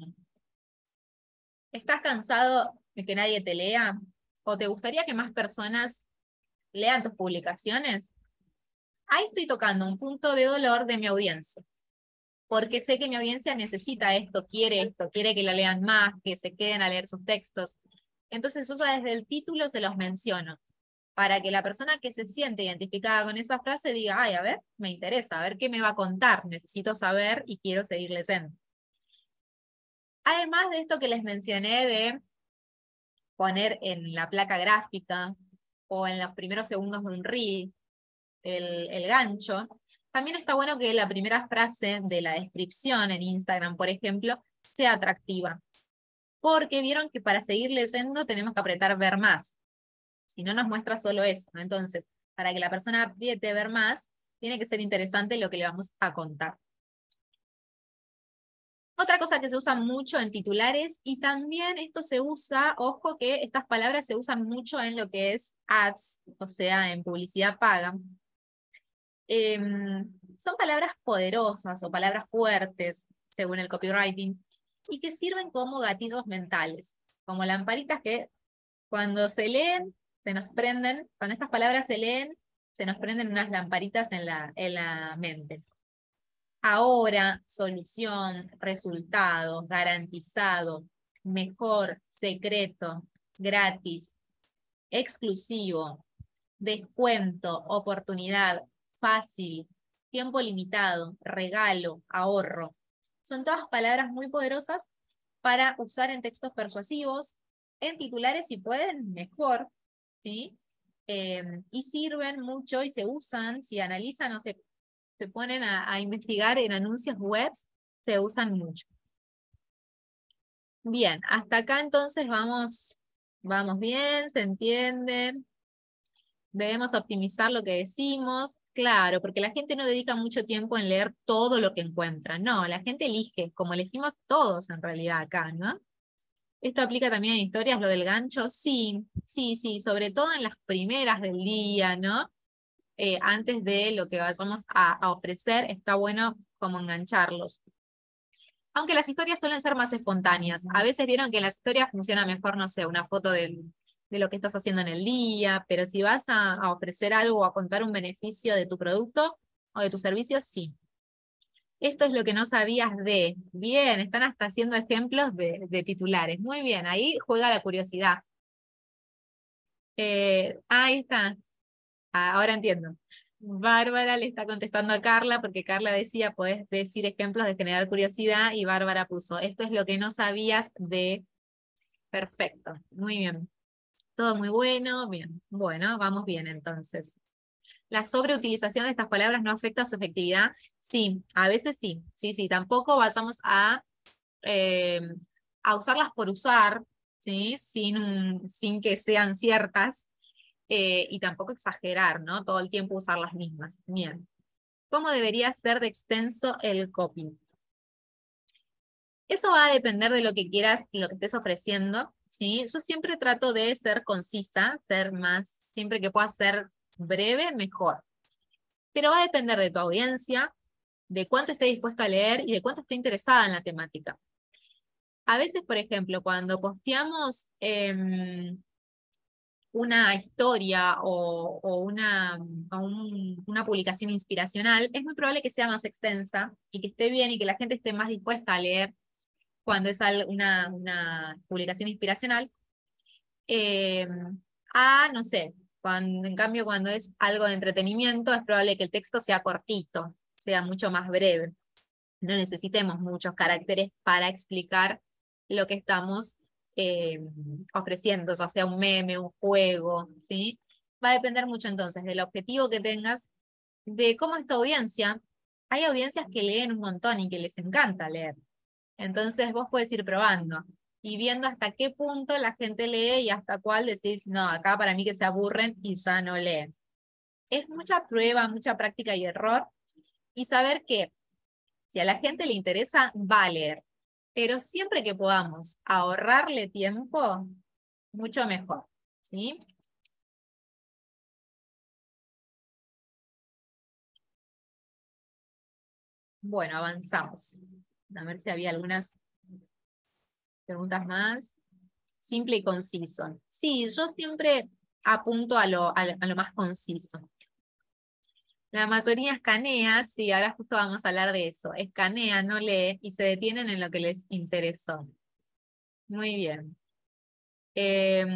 ¿estás cansado de que nadie te lea? ¿O te gustaría que más personas lean tus publicaciones? Ahí estoy tocando un punto de dolor de mi audiencia, porque sé que mi audiencia necesita esto, quiere esto, quiere que la lean más, que se queden a leer sus textos. Entonces yo ya desde el título se los menciono, para que la persona que se siente identificada con esa frase diga, ay, a ver, me interesa, a ver qué me va a contar, necesito saber y quiero seguir leyendo. Además de esto que les mencioné de poner en la placa gráfica o en los primeros segundos de un reel el, el gancho, también está bueno que la primera frase de la descripción en Instagram, por ejemplo, sea atractiva. Porque vieron que para seguir leyendo tenemos que apretar ver más. Si no nos muestra solo eso. Entonces, para que la persona apriete ver más, tiene que ser interesante lo que le vamos a contar. Otra cosa que se usa mucho en titulares, y también esto se usa, ojo que estas palabras se usan mucho en lo que es ads, o sea, en publicidad paga. Eh, son palabras poderosas o palabras fuertes, según el copywriting, y que sirven como gatillos mentales, como lamparitas que cuando se leen, se nos prenden, cuando estas palabras se leen, se nos prenden unas lamparitas en la, en la mente. Ahora, solución, resultado, garantizado, mejor, secreto, gratis, exclusivo, descuento, oportunidad, fácil, tiempo limitado, regalo, ahorro. Son todas palabras muy poderosas para usar en textos persuasivos, en titulares si pueden, mejor, ¿sí? Eh, y sirven mucho y se usan, si analizan o se, se ponen a, a investigar en anuncios webs, se usan mucho. Bien, hasta acá entonces vamos, vamos bien, se entienden. Debemos optimizar lo que decimos. Claro, porque la gente no dedica mucho tiempo en leer todo lo que encuentra. No, la gente elige, como elegimos todos en realidad acá, ¿no? ¿Esto aplica también en historias, lo del gancho? Sí, sí, sí, sobre todo en las primeras del día, ¿no? Eh, antes de lo que vayamos a, a ofrecer, está bueno como engancharlos. Aunque las historias suelen ser más espontáneas. A veces vieron que en las historias funciona mejor, no sé, una foto del, de lo que estás haciendo en el día, pero si vas a, a ofrecer algo o a contar un beneficio de tu producto o de tu servicio, sí. Esto es lo que no sabías de. Bien, están hasta haciendo ejemplos de, de titulares. Muy bien, ahí juega la curiosidad. Eh, ahí está. Ah, ahora entiendo. Bárbara le está contestando a Carla porque Carla decía, podés decir ejemplos de generar curiosidad y Bárbara puso, esto es lo que no sabías de. Perfecto, muy bien. Todo muy bueno, bien. Bueno, vamos bien entonces. ¿La sobreutilización de estas palabras no afecta su efectividad? Sí, a veces sí. Sí, sí, tampoco vayamos a, eh, a usarlas por usar, ¿sí? Sin, sin que sean ciertas. eh, y tampoco exagerar, ¿no? Todo el tiempo usar las mismas. Bien. ¿Cómo debería ser de extenso el copy? Eso va a depender de lo que quieras y lo que estés ofreciendo, ¿sí? Yo siempre trato de ser concisa, ser más, siempre que pueda ser breve, mejor. Pero va a depender de tu audiencia, de cuánto esté dispuesto a leer y de cuánto esté interesada en la temática. A veces, por ejemplo, cuando posteamos eh, una historia o, o, una, o un, una publicación inspiracional, es muy probable que sea más extensa y que esté bien y que la gente esté más dispuesta a leer cuando es una, una publicación inspiracional, eh, a, no sé, cuando, en cambio cuando es algo de entretenimiento, es probable que el texto sea cortito, sea mucho más breve. No necesitemos muchos caracteres para explicar lo que estamos eh, ofreciendo, ya sea un meme, un juego, ¿sí? Va a depender mucho entonces del objetivo que tengas, de cómo es tu audiencia. Hay audiencias que leen un montón y que les encanta leer. Entonces vos puedes ir probando y viendo hasta qué punto la gente lee y hasta cuál decís, no, acá para mí que se aburren y ya no leen. Es mucha prueba, mucha práctica y error, y saber que si a la gente le interesa, va a leer. Pero siempre que podamos ahorrarle tiempo, mucho mejor, ¿sí? Bueno, avanzamos. A ver si había algunas preguntas más. Simple y conciso. Sí, yo siempre apunto a lo, a, a lo más conciso. La mayoría escanea, sí, ahora justo vamos a hablar de eso. Escanea, no lee y se detienen en lo que les interesó. Muy bien. Eh,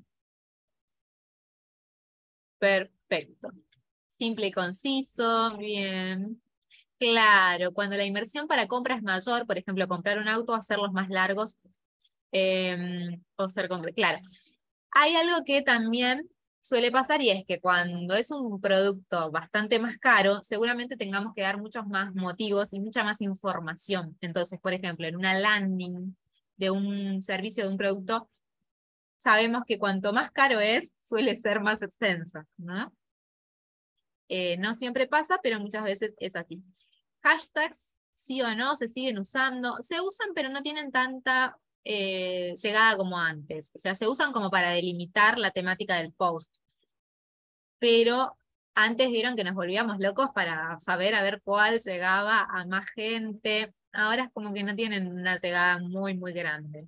perfecto. Simple y conciso, bien. Claro, cuando la inversión para compra es mayor, por ejemplo, comprar un auto, hacerlos más largos, eh, o ser concreto. Claro. Hay algo que también suele pasar y es que cuando es un producto bastante más caro, seguramente tengamos que dar muchos más motivos y mucha más información. Entonces, por ejemplo, en una landing de un servicio, de un producto, sabemos que cuanto más caro es, suele ser más extensa, ¿no? Eh, no siempre pasa, pero muchas veces es así. Hashtags, sí o no, se siguen usando. Se usan, pero no tienen tanta eh, llegada como antes. O sea, se usan como para delimitar la temática del post. Pero antes vieron que nos volvíamos locos para saber a ver cuál llegaba a más gente. Ahora es como que no tienen una llegada muy, muy grande.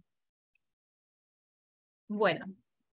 Bueno,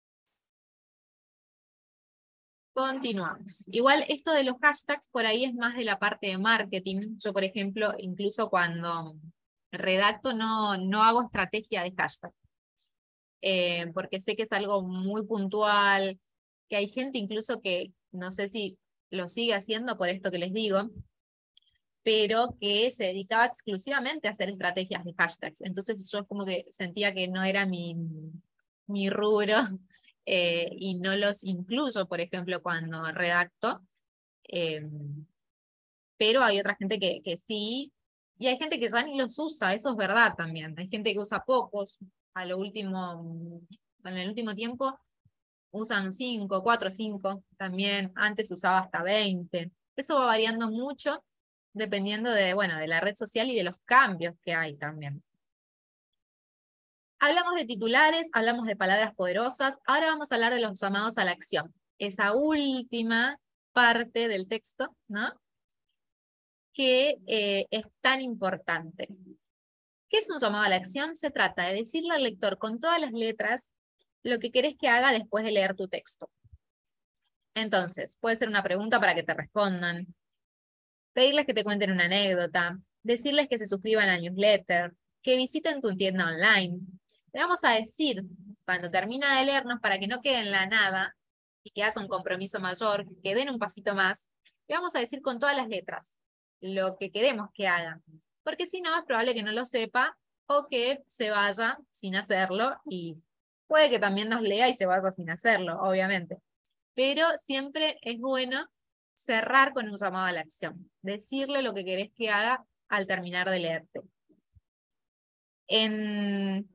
continuamos. Igual esto de los hashtags por ahí es más de la parte de marketing. Yo, por ejemplo, incluso cuando redacto no, no hago estrategia de hashtag. Eh, porque sé que es algo muy puntual, que hay gente incluso que no sé si lo sigue haciendo por esto que les digo, pero que se dedicaba exclusivamente a hacer estrategias de hashtags. Entonces yo como que sentía que no era mi, mi rubro, eh, y no los incluyo, por ejemplo, cuando redacto. Eh, pero hay otra gente que, que sí, y hay gente que ya ni los usa, eso es verdad también. Hay gente que usa pocos, a lo último, en el último tiempo usan cinco, cuatro, cinco, también antes usaba hasta veinte. Eso va variando mucho dependiendo de, bueno, de la red social y de los cambios que hay también. Hablamos de titulares, hablamos de palabras poderosas, ahora vamos a hablar de los llamados a la acción. Esa última parte del texto, ¿no? Que eh, es tan importante. ¿Qué es un llamado a la acción? Se trata de decirle al lector con todas las letras lo que querés que haga después de leer tu texto. Entonces, puede ser una pregunta para que te respondan, pedirles que te cuenten una anécdota, decirles que se suscriban al newsletter, que visiten tu tienda online. Le vamos a decir, cuando termina de leernos, para que no quede en la nada y que haga un compromiso mayor, que den un pasito más, le vamos a decir con todas las letras lo que queremos que hagan. Porque si no, es probable que no lo sepa o que se vaya sin hacerlo, y puede que también nos lea y se vaya sin hacerlo, obviamente. Pero siempre es bueno cerrar con un llamado a la acción, decirle lo que querés que haga al terminar de leerte. En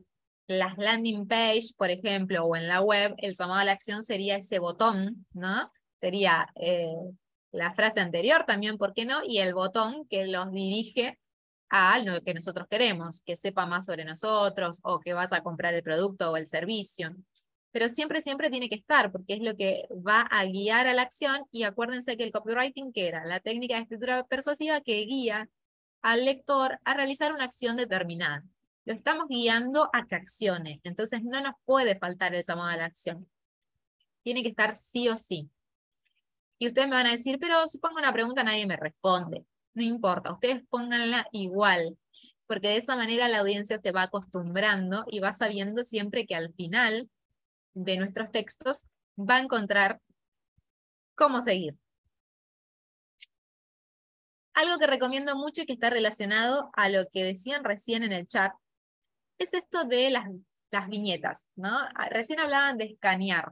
las landing page, por ejemplo, o en la web, el llamado a la acción sería ese botón, ¿no? Sería eh, la frase anterior también, ¿por qué no? Y el botón que los dirige a lo que nosotros queremos, que sepa más sobre nosotros, o que vaya a comprar el producto o el servicio. Pero siempre, siempre tiene que estar, porque es lo que va a guiar a la acción, y acuérdense que el copywriting, ¿qué era? La técnica de escritura persuasiva que guía al lector a realizar una acción determinada. Lo estamos guiando a que accione, entonces no nos puede faltar el llamado a la acción. Tiene que estar sí o sí. Y ustedes me van a decir, pero si pongo una pregunta nadie me responde. No importa, ustedes pónganla igual, porque de esa manera la audiencia se va acostumbrando y va sabiendo siempre que al final de nuestros textos va a encontrar cómo seguir. Algo que recomiendo mucho y que está relacionado a lo que decían recién en el chat, es esto de las, las viñetas, ¿no? Recién hablaban de escanear.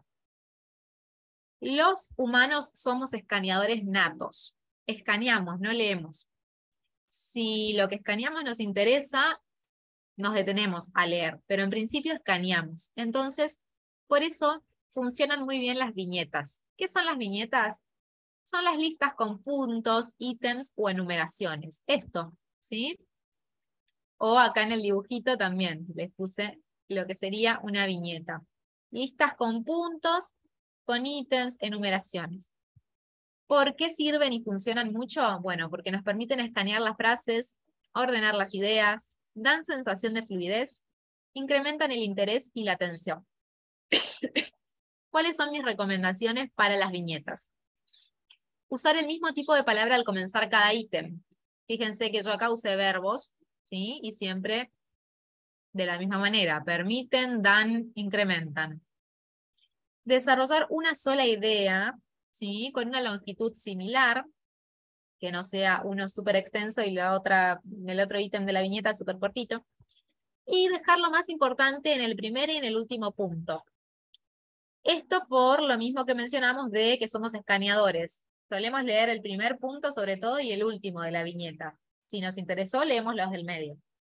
Los humanos somos escaneadores natos. Escaneamos, no leemos. Si lo que escaneamos nos interesa, nos detenemos a leer, pero en principio escaneamos. Entonces, por eso funcionan muy bien las viñetas. ¿Qué son las viñetas? Son las listas con puntos, ítems o enumeraciones. Esto, ¿sí? O acá en el dibujito también les puse lo que sería una viñeta. Listas con puntos, con ítems, enumeraciones. ¿Por qué sirven y funcionan mucho? Bueno, porque nos permiten escanear las frases, ordenar las ideas, dan sensación de fluidez, incrementan el interés y la atención. ¿Cuáles son mis recomendaciones para las viñetas? Usar el mismo tipo de palabra al comenzar cada ítem. Fíjense que yo acá usé verbos, ¿sí? Y siempre de la misma manera. Permiten, dan, incrementan. Desarrollar una sola idea, ¿sí? Con una longitud similar, que no sea uno súper extenso y la otra, el otro ítem de la viñeta súper cortito. Y dejar lo más importante en el primer y en el último punto. Esto por lo mismo que mencionamos de que somos escaneadores. Solemos leer el primer punto sobre todo y el último de la viñeta. Si nos interesó, leemos los del medio.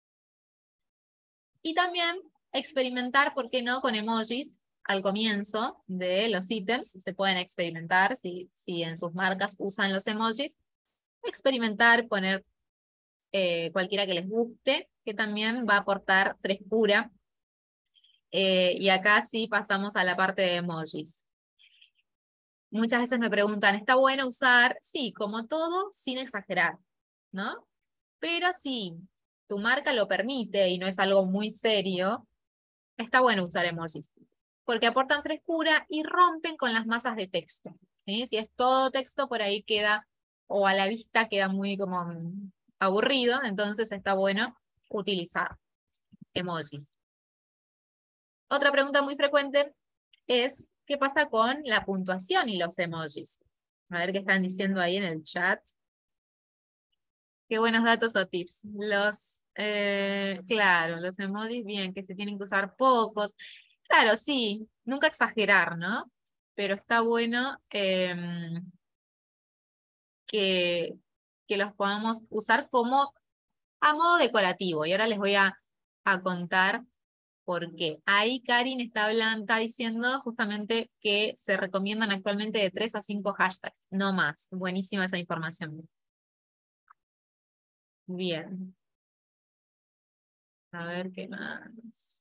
Y también experimentar, ¿por qué no?, con emojis al comienzo de los ítems. Se pueden experimentar si, si en sus marcas usan los emojis. Experimentar, poner eh, cualquiera que les guste, que también va a aportar frescura. Eh, y acá sí pasamos a la parte de emojis. Muchas veces me preguntan, ¿está bueno usar? Sí, como todo, sin exagerar, ¿no? Pero si tu marca lo permite y no es algo muy serio, está bueno usar emojis, porque aportan frescura y rompen con las masas de texto, ¿sí? Si es todo texto, por ahí queda, o a la vista queda muy como aburrido, entonces está bueno utilizar emojis. Otra pregunta muy frecuente es, ¿qué pasa con la puntuación y los emojis? A ver qué están diciendo ahí en el chat. Qué buenos datos o tips. Los, eh, claro, los emojis, bien, que se tienen que usar pocos. Claro, sí, nunca exagerar, ¿no? Pero está bueno eh, que, que los podamos usar como a modo decorativo. Y ahora les voy a, a contar por qué. Ahí Karin está, hablando, está diciendo justamente que se recomiendan actualmente de tres a cinco hashtags, no más. Buenísima esa información. Bien. A ver qué más.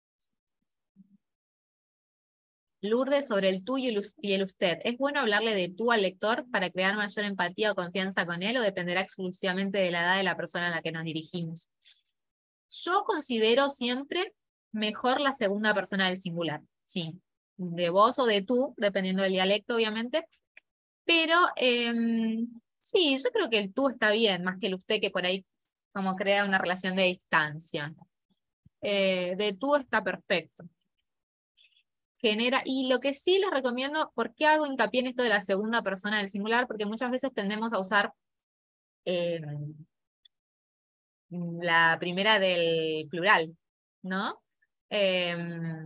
Lourdes, sobre el tú y el, y el usted. ¿Es bueno hablarle de tú al lector para crear mayor empatía o confianza con él, o dependerá exclusivamente de la edad de la persona a la que nos dirigimos? Yo considero siempre mejor la segunda persona del singular, sí. De vos o de tú, dependiendo del dialecto, obviamente. Pero eh, sí, yo creo que el tú está bien, más que el usted, que por ahí como crea una relación de distancia. Eh, de tú está perfecto. Genera, y lo que sí les recomiendo, ¿por qué hago hincapié en esto de la segunda persona del singular? Porque muchas veces tendemos a usar eh, la primera del plural, ¿no? Eh,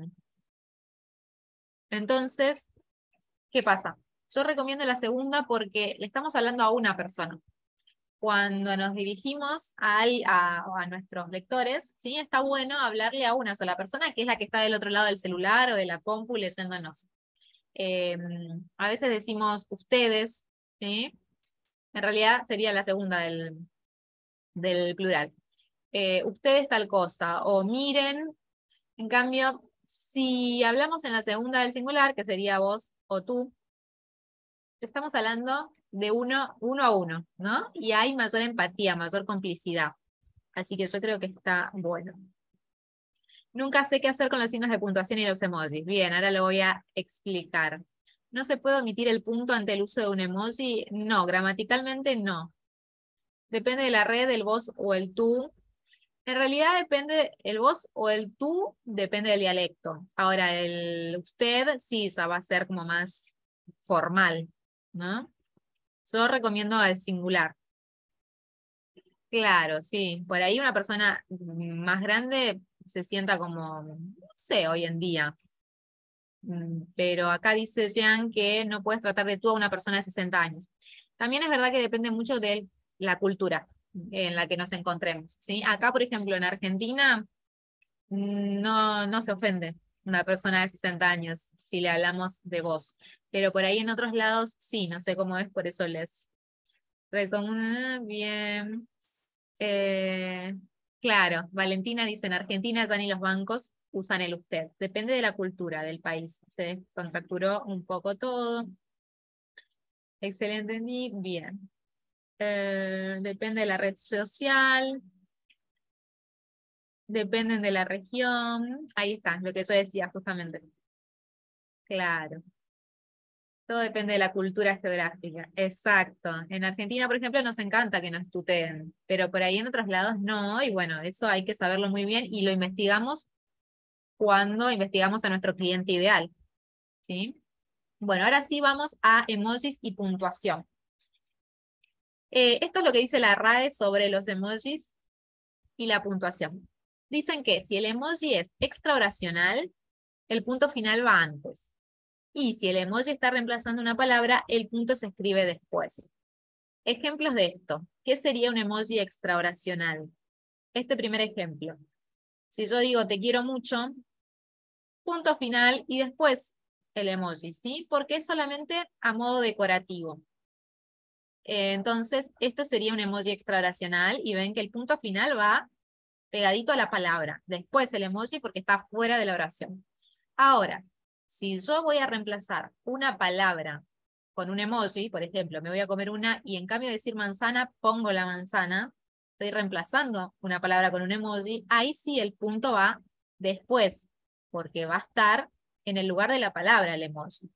entonces, ¿qué pasa? Yo recomiendo la segunda porque le estamos hablando a una persona. cuando nos dirigimos al- a, a nuestros lectores, ¿sí? Está bueno hablarle a una sola persona, que es la que está del otro lado del celular o de la compu leyéndonos. Eh, a veces decimos ustedes, ¿sí? En realidad sería la segunda del, del plural. Eh, ustedes tal cosa, o miren. En cambio, si hablamos en la segunda del singular, que sería vos o tú, estamos hablando de uno, uno a uno, ¿no? Y hay mayor empatía, mayor complicidad. Así que yo creo que está bueno. Nunca sé qué hacer con los signos de puntuación y los emojis. Bien, ahora lo voy a explicar. ¿No se puede omitir el punto ante el uso de un emoji? No, gramaticalmente no. Depende de la red, el vos o el tú. En realidad depende, el vos o el tú depende del dialecto. Ahora, el usted sí, ya va a ser como más formal, ¿no? Yo recomiendo al singular. Claro, sí. Por ahí una persona más grande se sienta como, no sé, hoy en día. Mm, Pero acá dice Jean que no puedes tratar de tú a una persona de sesenta años. También es verdad que depende mucho de la cultura en la que nos encontremos, ¿sí? Acá, por ejemplo, en Argentina, mm, no, no se ofende una persona de sesenta años si le hablamos de vos. Pero por ahí en otros lados, sí, no sé cómo es, por eso les recomiendo. Bien. Eh, claro, Valentina dice, en Argentina ya ni los bancos usan el usted. Depende de la cultura del país. Se contracturó un poco todo. Excelente, Ni. Bien. Eh, depende de la red social. Dependen de la región. Ahí está, lo que yo decía justamente. Claro. Todo depende de la cultura geográfica. Exacto. En Argentina, por ejemplo, nos encanta que nos tuteen, pero por ahí en otros lados no, y bueno, eso hay que saberlo muy bien y lo investigamos cuando investigamos a nuestro cliente ideal, ¿sí? Bueno, ahora sí vamos a emojis y puntuación. Eh, esto es lo que dice la RAE sobre los emojis y la puntuación. Dicen que si el emoji es extraoracional, el punto final va antes. Y si el emoji está reemplazando una palabra, el punto se escribe después. Ejemplos de esto. ¿Qué sería un emoji extraoracional? Este primer ejemplo. Si yo digo te quiero mucho, punto final y después el emoji, ¿sí? Porque es solamente a modo decorativo. Eh, entonces, esto sería un emoji extraoracional y ven que el punto final va pegadito a la palabra. Después el emoji porque está fuera de la oración. Ahora, si yo voy a reemplazar una palabra con un emoji, por ejemplo, me voy a comer una y en cambio de decir manzana, pongo la manzana, estoy reemplazando una palabra con un emoji, ahí sí el punto va después, porque va a estar en el lugar de la palabra el emoji.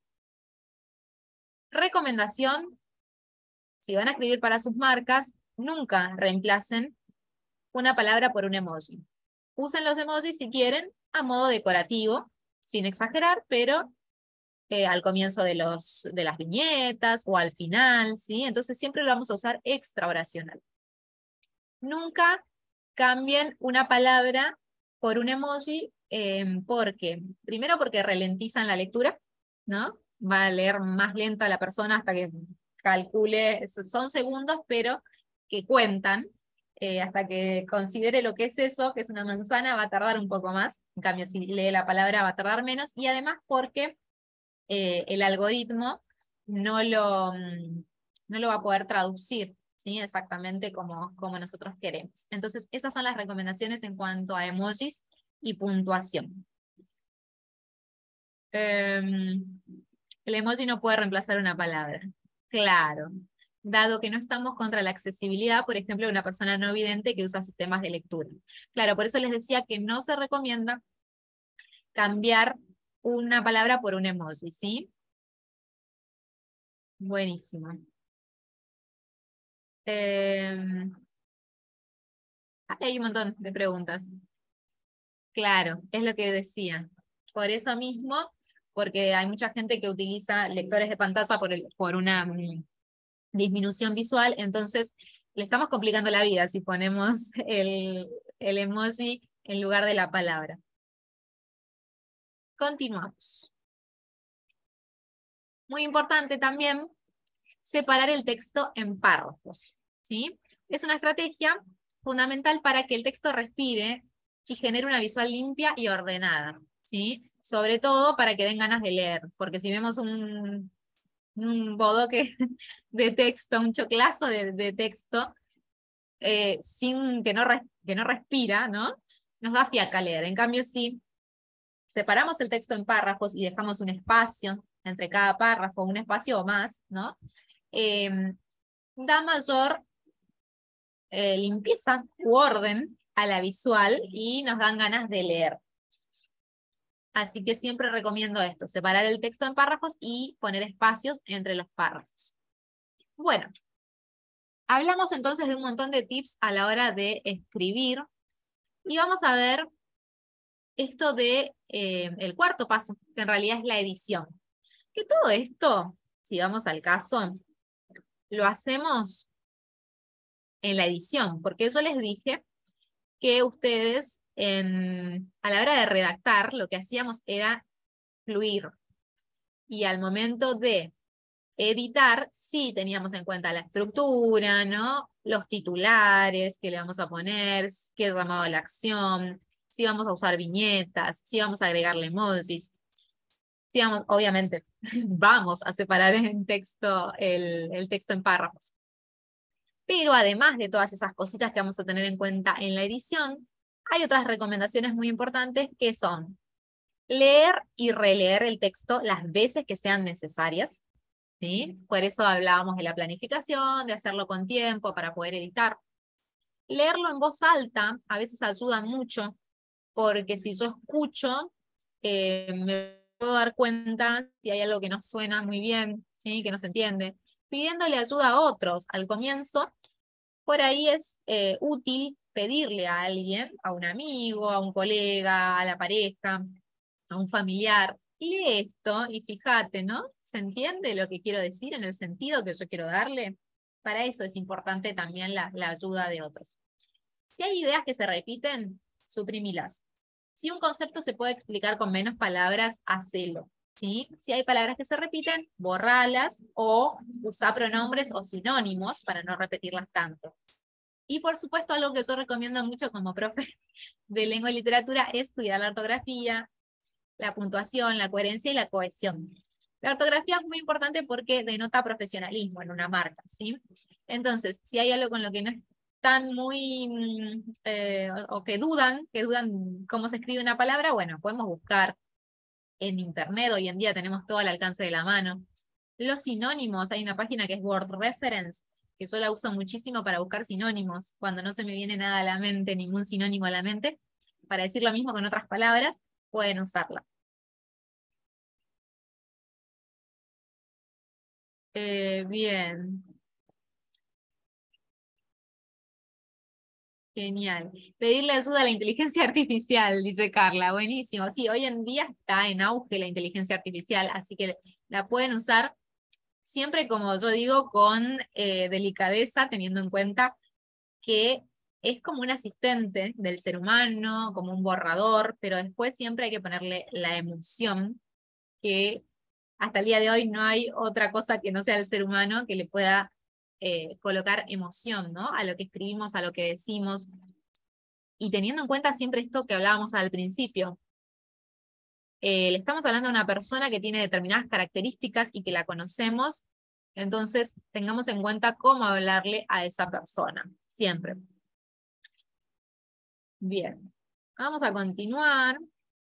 Recomendación, si van a escribir para sus marcas, nunca reemplacen una palabra por un emoji. Usen los emojis si quieren a modo decorativo, sin exagerar, pero eh, al comienzo de, los, de las viñetas o al final, ¿sí? Entonces siempre lo vamos a usar extraoracional. Nunca cambien una palabra por un emoji, eh, porque, primero porque ralentizan la lectura, ¿no? Va a leer más lenta la persona hasta que calcule, son segundos, pero que cuentan, eh, hasta que considere lo que es eso, que es una manzana, va a tardar un poco más. En cambio, si lee la palabra va a tardar menos, y además porque eh, el algoritmo no lo, mm, no lo va a poder traducir, ¿sí? Exactamente como, como nosotros queremos. Entonces, esas son las recomendaciones en cuanto a emojis y puntuación. Um, el emoji no puede reemplazar una palabra. Claro. Dado que no estamos contra la accesibilidad, por ejemplo, de una persona no vidente que usa sistemas de lectura. Claro, por eso les decía que no se recomienda cambiar una palabra por un emoji, ¿sí? Buenísimo. Eh, hay un montón de preguntas. Claro, es lo que decía. Por eso mismo, porque hay mucha gente que utiliza lectores de pantalla por, el, por una mm, disminución visual, entonces le estamos complicando la vida si ponemos el, el emoji en lugar de la palabra. Continuamos. Muy importante también separar el texto en párrafos, ¿sí? Es una estrategia fundamental para que el texto respire y genere una visual limpia y ordenada, ¿sí? Sobre todo para que den ganas de leer, porque si vemos un, un bodoque de texto, un choclazo de, de texto, eh, sin, que, no res, que no respira, ¿no? Nos da fiaca leer. En cambio, si separamos el texto en párrafos y dejamos un espacio entre cada párrafo, un espacio o más, ¿no? Eh, da mayor eh, limpieza u orden a la visual y nos dan ganas de leer. Así que siempre recomiendo esto, separar el texto en párrafos y poner espacios entre los párrafos. Bueno, hablamos entonces de un montón de tips a la hora de escribir y vamos a ver esto de eh, el cuarto paso, que en realidad es la edición. Que todo esto, si vamos al caso, lo hacemos en la edición, porque yo les dije que ustedes en, a la hora de redactar lo que hacíamos era fluir. Y al momento de editar, sí teníamos en cuenta la estructura, ¿no? Los titulares que le vamos a poner, qué es llamado a la acción, si vamos a usar viñetas, si vamos a agregarle emojis. Si vamos, obviamente, vamos a separar en texto el, el texto en párrafos. Pero además de todas esas cositas que vamos a tener en cuenta en la edición, hay otras recomendaciones muy importantes que son leer y releer el texto las veces que sean necesarias, ¿sí? Por eso hablábamos de la planificación, de hacerlo con tiempo para poder editar. Leerlo en voz alta a veces ayuda mucho, porque si yo escucho, eh, me puedo dar cuenta si hay algo que no suena muy bien, ¿sí? Que no se entiende. Pidiéndole ayuda a otros al comienzo, por ahí es eh, útil pedirle a alguien, a un amigo, a un colega, a la pareja, a un familiar, lee esto y fíjate, ¿no? ¿Se entiende lo que quiero decir en el sentido que yo quiero darle? Para eso es importante también la, la ayuda de otros. Si hay ideas que se repiten, suprímilas. Si un concepto se puede explicar con menos palabras, hacelo, ¿sí? Si hay palabras que se repiten, borralas o usa pronombres o sinónimos para no repetirlas tanto. Y por supuesto, algo que yo recomiendo mucho como profe de lengua y literatura es cuidar la ortografía, la puntuación, la coherencia y la cohesión. La ortografía es muy importante porque denota profesionalismo en una marca, ¿sí? Entonces, si hay algo con lo que no están muy, eh, o que dudan, que dudan cómo se escribe una palabra, bueno, podemos buscar en internet, hoy en día tenemos todo al alcance de la mano. Los sinónimos, hay una página que es Word Reference, que yo la uso muchísimo para buscar sinónimos, cuando no se me viene nada a la mente, ningún sinónimo a la mente, para decir lo mismo con otras palabras, pueden usarla. Eh, bien. Genial. Pedirle ayuda a la inteligencia artificial, dice Carla. Buenísimo. Sí, hoy en día está en auge la inteligencia artificial, así que la pueden usar siempre, como yo digo, con eh, delicadeza, teniendo en cuenta que es como un asistente del ser humano, como un borrador, pero después siempre hay que ponerle la emoción, que hasta el día de hoy no hay otra cosa que no sea el ser humano que le pueda eh, colocar emoción, ¿no? A lo que escribimos, a lo que decimos. Y teniendo en cuenta siempre esto que hablábamos al principio, eh, le estamos hablando a una persona que tiene determinadas características y que la conocemos, entonces tengamos en cuenta cómo hablarle a esa persona, siempre. Bien, vamos a continuar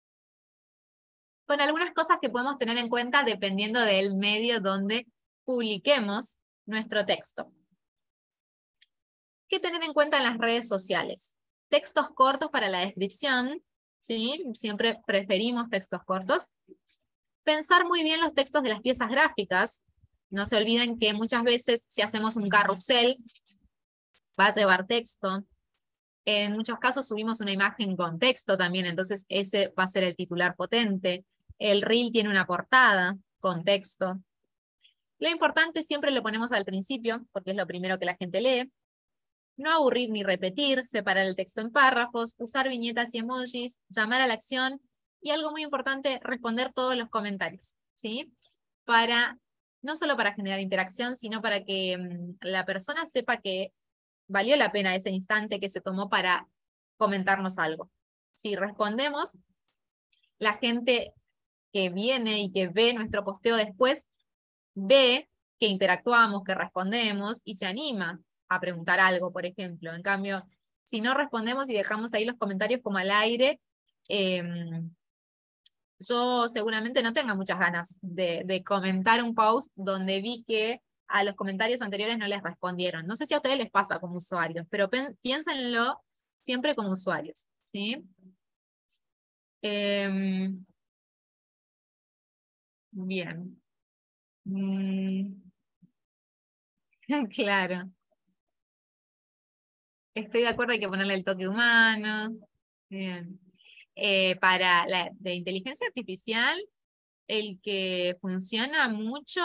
con algunas cosas que podemos tener en cuenta dependiendo del medio donde publiquemos nuestro texto. ¿Qué tener en cuenta en las redes sociales? Textos cortos para la descripción, ¿sí? Siempre preferimos textos cortos. Pensar muy bien los textos de las piezas gráficas. No se olviden que muchas veces si hacemos un carrusel, va a llevar texto. En muchos casos subimos una imagen con texto también, entonces ese va a ser el titular potente. El reel tiene una portada con texto. Lo importante siempre lo ponemos al principio, porque es lo primero que la gente lee. No aburrir ni repetir, separar el texto en párrafos, usar viñetas y emojis, llamar a la acción, y algo muy importante, responder todos los comentarios, ¿sí? Para, no solo para generar interacción, sino para que mmm, la persona sepa que valió la pena ese instante que se tomó para comentarnos algo. Si respondemos, la gente que viene y que ve nuestro posteo después, ve que interactuamos, que respondemos y se anima a preguntar algo, por ejemplo. En cambio, si no respondemos y dejamos ahí los comentarios como al aire, eh, yo seguramente no tenga muchas ganas de, de comentar un post donde vi que a los comentarios anteriores no les respondieron. No sé si a ustedes les pasa como usuarios, pero piénsenlo siempre como usuarios, ¿sí? Eh, bien. Mm, claro. Estoy de acuerdo, hay que ponerle el toque humano. Bien. Eh, para la de inteligencia artificial, el que funciona mucho,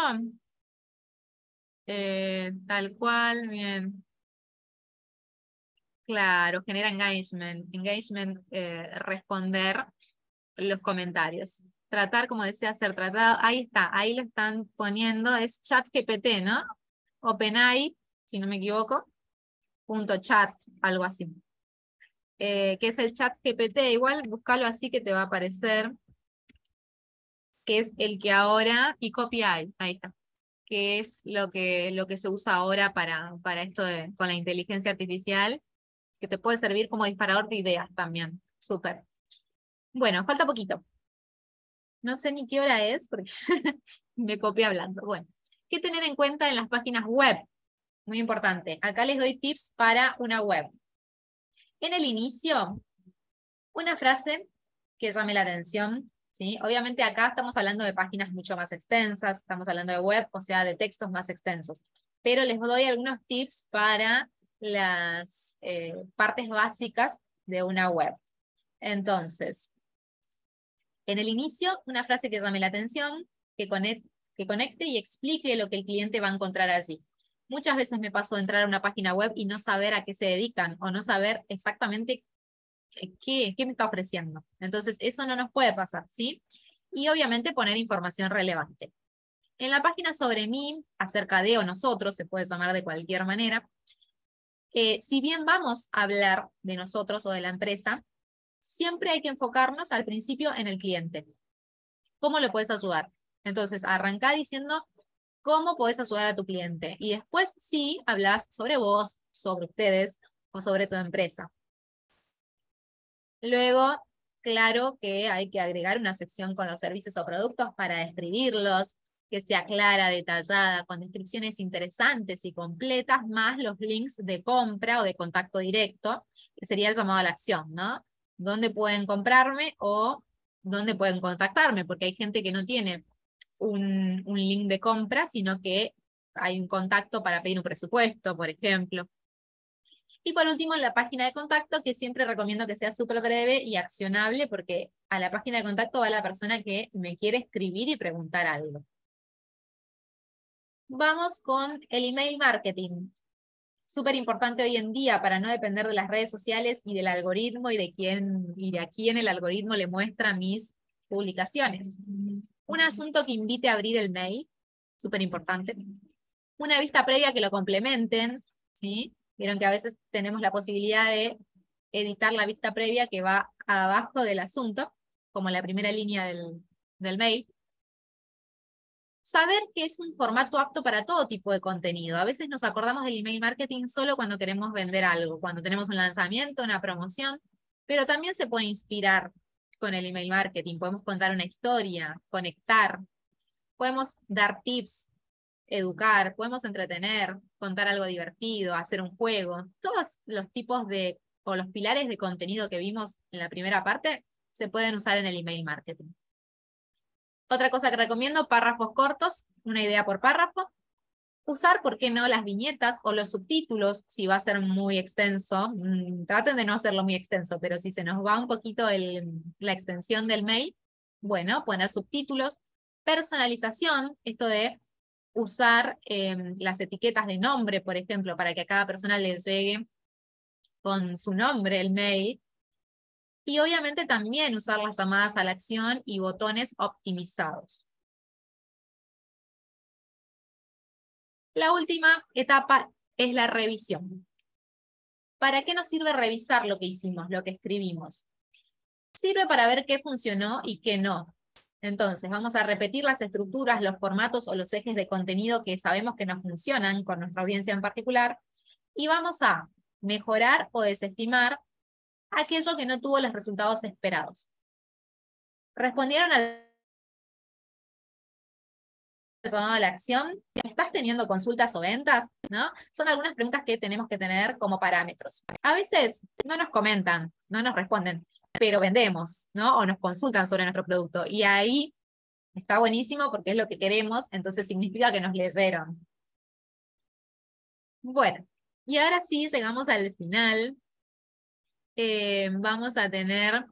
eh, tal cual, bien. Claro, genera engagement, engagement, eh, responder los comentarios. Tratar, como decía, ser tratado, ahí está, ahí lo están poniendo, es ChatGPT, ¿no? OpenAI, si no me equivoco, punto chat, algo así. Eh, que es el ChatGPT, igual búscalo así que te va a aparecer, que es el que ahora, y CopyAI, ahí está, que es lo que, lo que se usa ahora para, para esto de, con la inteligencia artificial, que te puede servir como disparador de ideas también. Súper. Bueno, falta poquito. No sé ni qué hora es, porque me copié hablando. Bueno, ¿qué tener en cuenta en las páginas web? Muy importante. Acá les doy tips para una web. En el inicio, una frase que llame la atención, ¿sí? Obviamente acá estamos hablando de páginas mucho más extensas, estamos hablando de web, o sea, de textos más extensos. Pero les doy algunos tips para las eh, partes básicas de una web. Entonces, en el inicio, una frase que llame la atención, que conecte, que conecte y explique lo que el cliente va a encontrar allí. Muchas veces me pasó entrar a una página web y no saber a qué se dedican, o no saber exactamente qué, qué me está ofreciendo. Entonces, eso no nos puede pasar, ¿sí? Y obviamente poner información relevante. En la página sobre mí, acerca de o nosotros, se puede llamar de cualquier manera, eh, si bien vamos a hablar de nosotros o de la empresa, siempre hay que enfocarnos al principio en el cliente. ¿Cómo le puedes ayudar? Entonces, arrancá diciendo cómo podés ayudar a tu cliente. Y después sí hablas sobre vos, sobre ustedes o sobre tu empresa. Luego, claro que hay que agregar una sección con los servicios o productos para describirlos, que sea clara, detallada, con descripciones interesantes y completas, más los links de compra o de contacto directo, que sería el llamado a la acción, ¿no? ¿Dónde pueden comprarme o dónde pueden contactarme? Porque hay gente que no tiene un, un link de compra, sino que hay un contacto para pedir un presupuesto, por ejemplo. Y por último, la página de contacto, que siempre recomiendo que sea súper breve y accionable, porque a la página de contacto va la persona que me quiere escribir y preguntar algo. Vamos con el email marketing. Súper importante hoy en día para no depender de las redes sociales y del algoritmo y de quién y de a quién el algoritmo le muestra mis publicaciones. Un asunto que invite a abrir el mail, súper importante. Una vista previa que lo complementen, ¿sí? Vieron que a veces tenemos la posibilidad de editar la vista previa que va abajo del asunto, como la primera línea del, del mail. Saber que es un formato apto para todo tipo de contenido. A veces nos acordamos del email marketing solo cuando queremos vender algo, cuando tenemos un lanzamiento, una promoción, pero también se puede inspirar con el email marketing. Podemos contar una historia, conectar, podemos dar tips, educar, podemos entretener, contar algo divertido, hacer un juego. Todos los tipos de, o los pilares de contenido que vimos en la primera parte, se pueden usar en el email marketing. Otra cosa que recomiendo, párrafos cortos, una idea por párrafo. Usar, ¿por qué no?, las viñetas o los subtítulos, si va a ser muy extenso. Mmm, traten de no hacerlo muy extenso, pero si se nos va un poquito el, la extensión del mail, bueno, poner subtítulos. Personalización, esto de usar eh, las etiquetas de nombre, por ejemplo, para que a cada persona le llegue con su nombre el mail. Y obviamente también usar las llamadas a la acción y botones optimizados. La última etapa es la revisión. ¿para qué nos sirve revisar lo que hicimos, lo que escribimos? Sirve para ver qué funcionó y qué no. Entonces, vamos a repetir las estructuras, los formatos o los ejes de contenido que sabemos que no funcionan con nuestra audiencia en particular, y vamos a mejorar o desestimar aquello que no tuvo los resultados esperados. ¿Respondieron al llamado a la acción? ¿Estás teniendo consultas o ventas? ¿No? Son algunas preguntas que tenemos que tener como parámetros. A veces no nos comentan, no nos responden, pero vendemos, ¿no? O nos consultan sobre nuestro producto. Y ahí está buenísimo porque es lo que queremos, entonces significa que nos leyeron. Bueno, y ahora sí llegamos al final. Eh, vamos a tener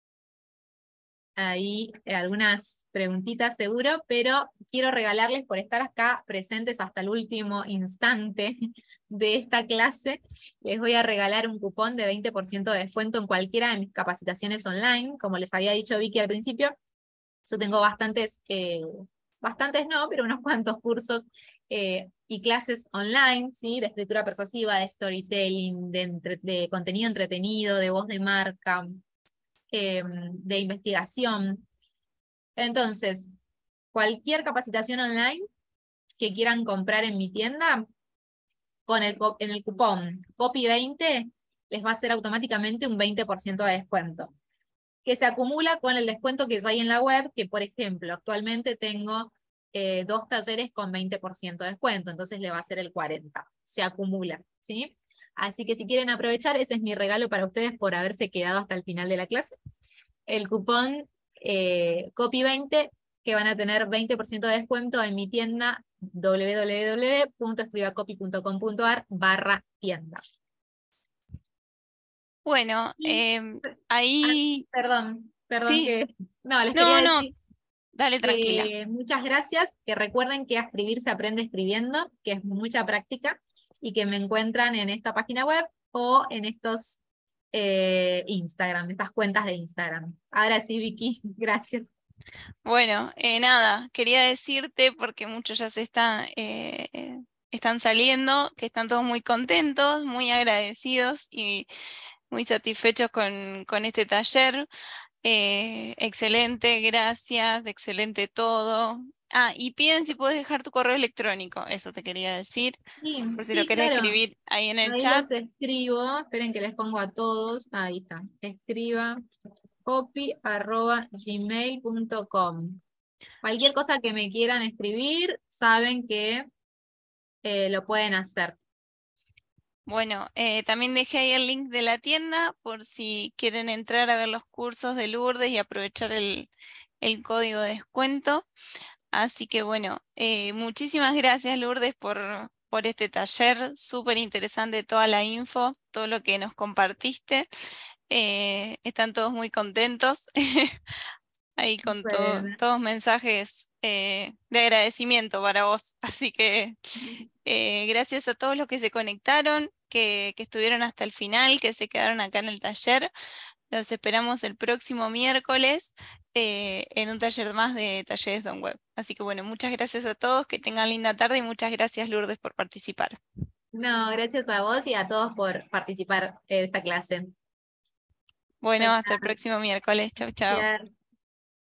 ahí algunas preguntitas seguro, pero quiero regalarles por estar acá presentes hasta el último instante de esta clase. Les voy a regalar un cupón de veinte por ciento de descuento en cualquiera de mis capacitaciones online. Como les había dicho Vicky al principio, yo tengo bastantes, eh, bastantes no, pero unos cuantos cursos eh, y clases online, ¿sí? De escritura persuasiva, de storytelling, de, entre, de contenido entretenido, de voz de marca, eh, de investigación. Entonces, cualquier capacitación online que quieran comprar en mi tienda, con el, en el cupón copy veinte les va a hacer automáticamente un veinte por ciento de descuento, que se acumula con el descuento que ya hay en la web, que por ejemplo, actualmente tengo eh, dos talleres con veinte por ciento de descuento, entonces le va a hacer el cuarenta por ciento, se acumula, ¿sí? Así que si quieren aprovechar, ese es mi regalo para ustedes por haberse quedado hasta el final de la clase. El cupón eh, copy veinte, que van a tener veinte por ciento de descuento en mi tienda w w w punto escribacopy punto com punto a r barra tienda. Bueno, eh, ahí... Ah, perdón, perdón Sí, que... No, les no, quería no, decir dale tranquila. que muchas gracias, que recuerden que a escribir se aprende escribiendo, que es mucha práctica, y que me encuentran en esta página web o en estos eh, Instagram, estas cuentas de Instagram. Ahora sí, Vicky, gracias. Bueno, eh, nada, quería decirte, porque muchos ya se está, eh, eh, están saliendo, que están todos muy contentos, muy agradecidos y muy satisfechos con, con este taller. Eh, excelente, gracias, excelente todo. Ah, y piden si puedes dejar tu correo electrónico, eso te quería decir, Sí, por si lo sí, querés claro. escribir ahí en el Ahí chat. los escribo. Esperen que les pongo a todos. Ahí está. Escriba copy arroba gmail punto com. Cualquier cosa que me quieran escribir, saben que eh, lo pueden hacer. Bueno, eh, también dejé ahí el link de la tienda por si quieren entrar a ver los cursos de Lourdes y aprovechar el, el código de descuento. Así que bueno, eh, muchísimas gracias Lourdes por, por este taller, súper interesante toda la info, todo lo que nos compartiste. Eh, están todos muy contentos, ahí con to- Bueno, todos mensajes eh, de agradecimiento para vos. Así que eh, gracias a todos los que se conectaron, que, que estuvieron hasta el final, que se quedaron acá en el taller. Los esperamos el próximo miércoles eh, en un taller más de Talleres Don Web. Así que bueno, muchas gracias a todos, que tengan linda tarde y muchas gracias Lourdes por participar. no, gracias a vos y a todos por participar en esta clase. Bueno, Chao, hasta el próximo miércoles. Chau, chau. chao.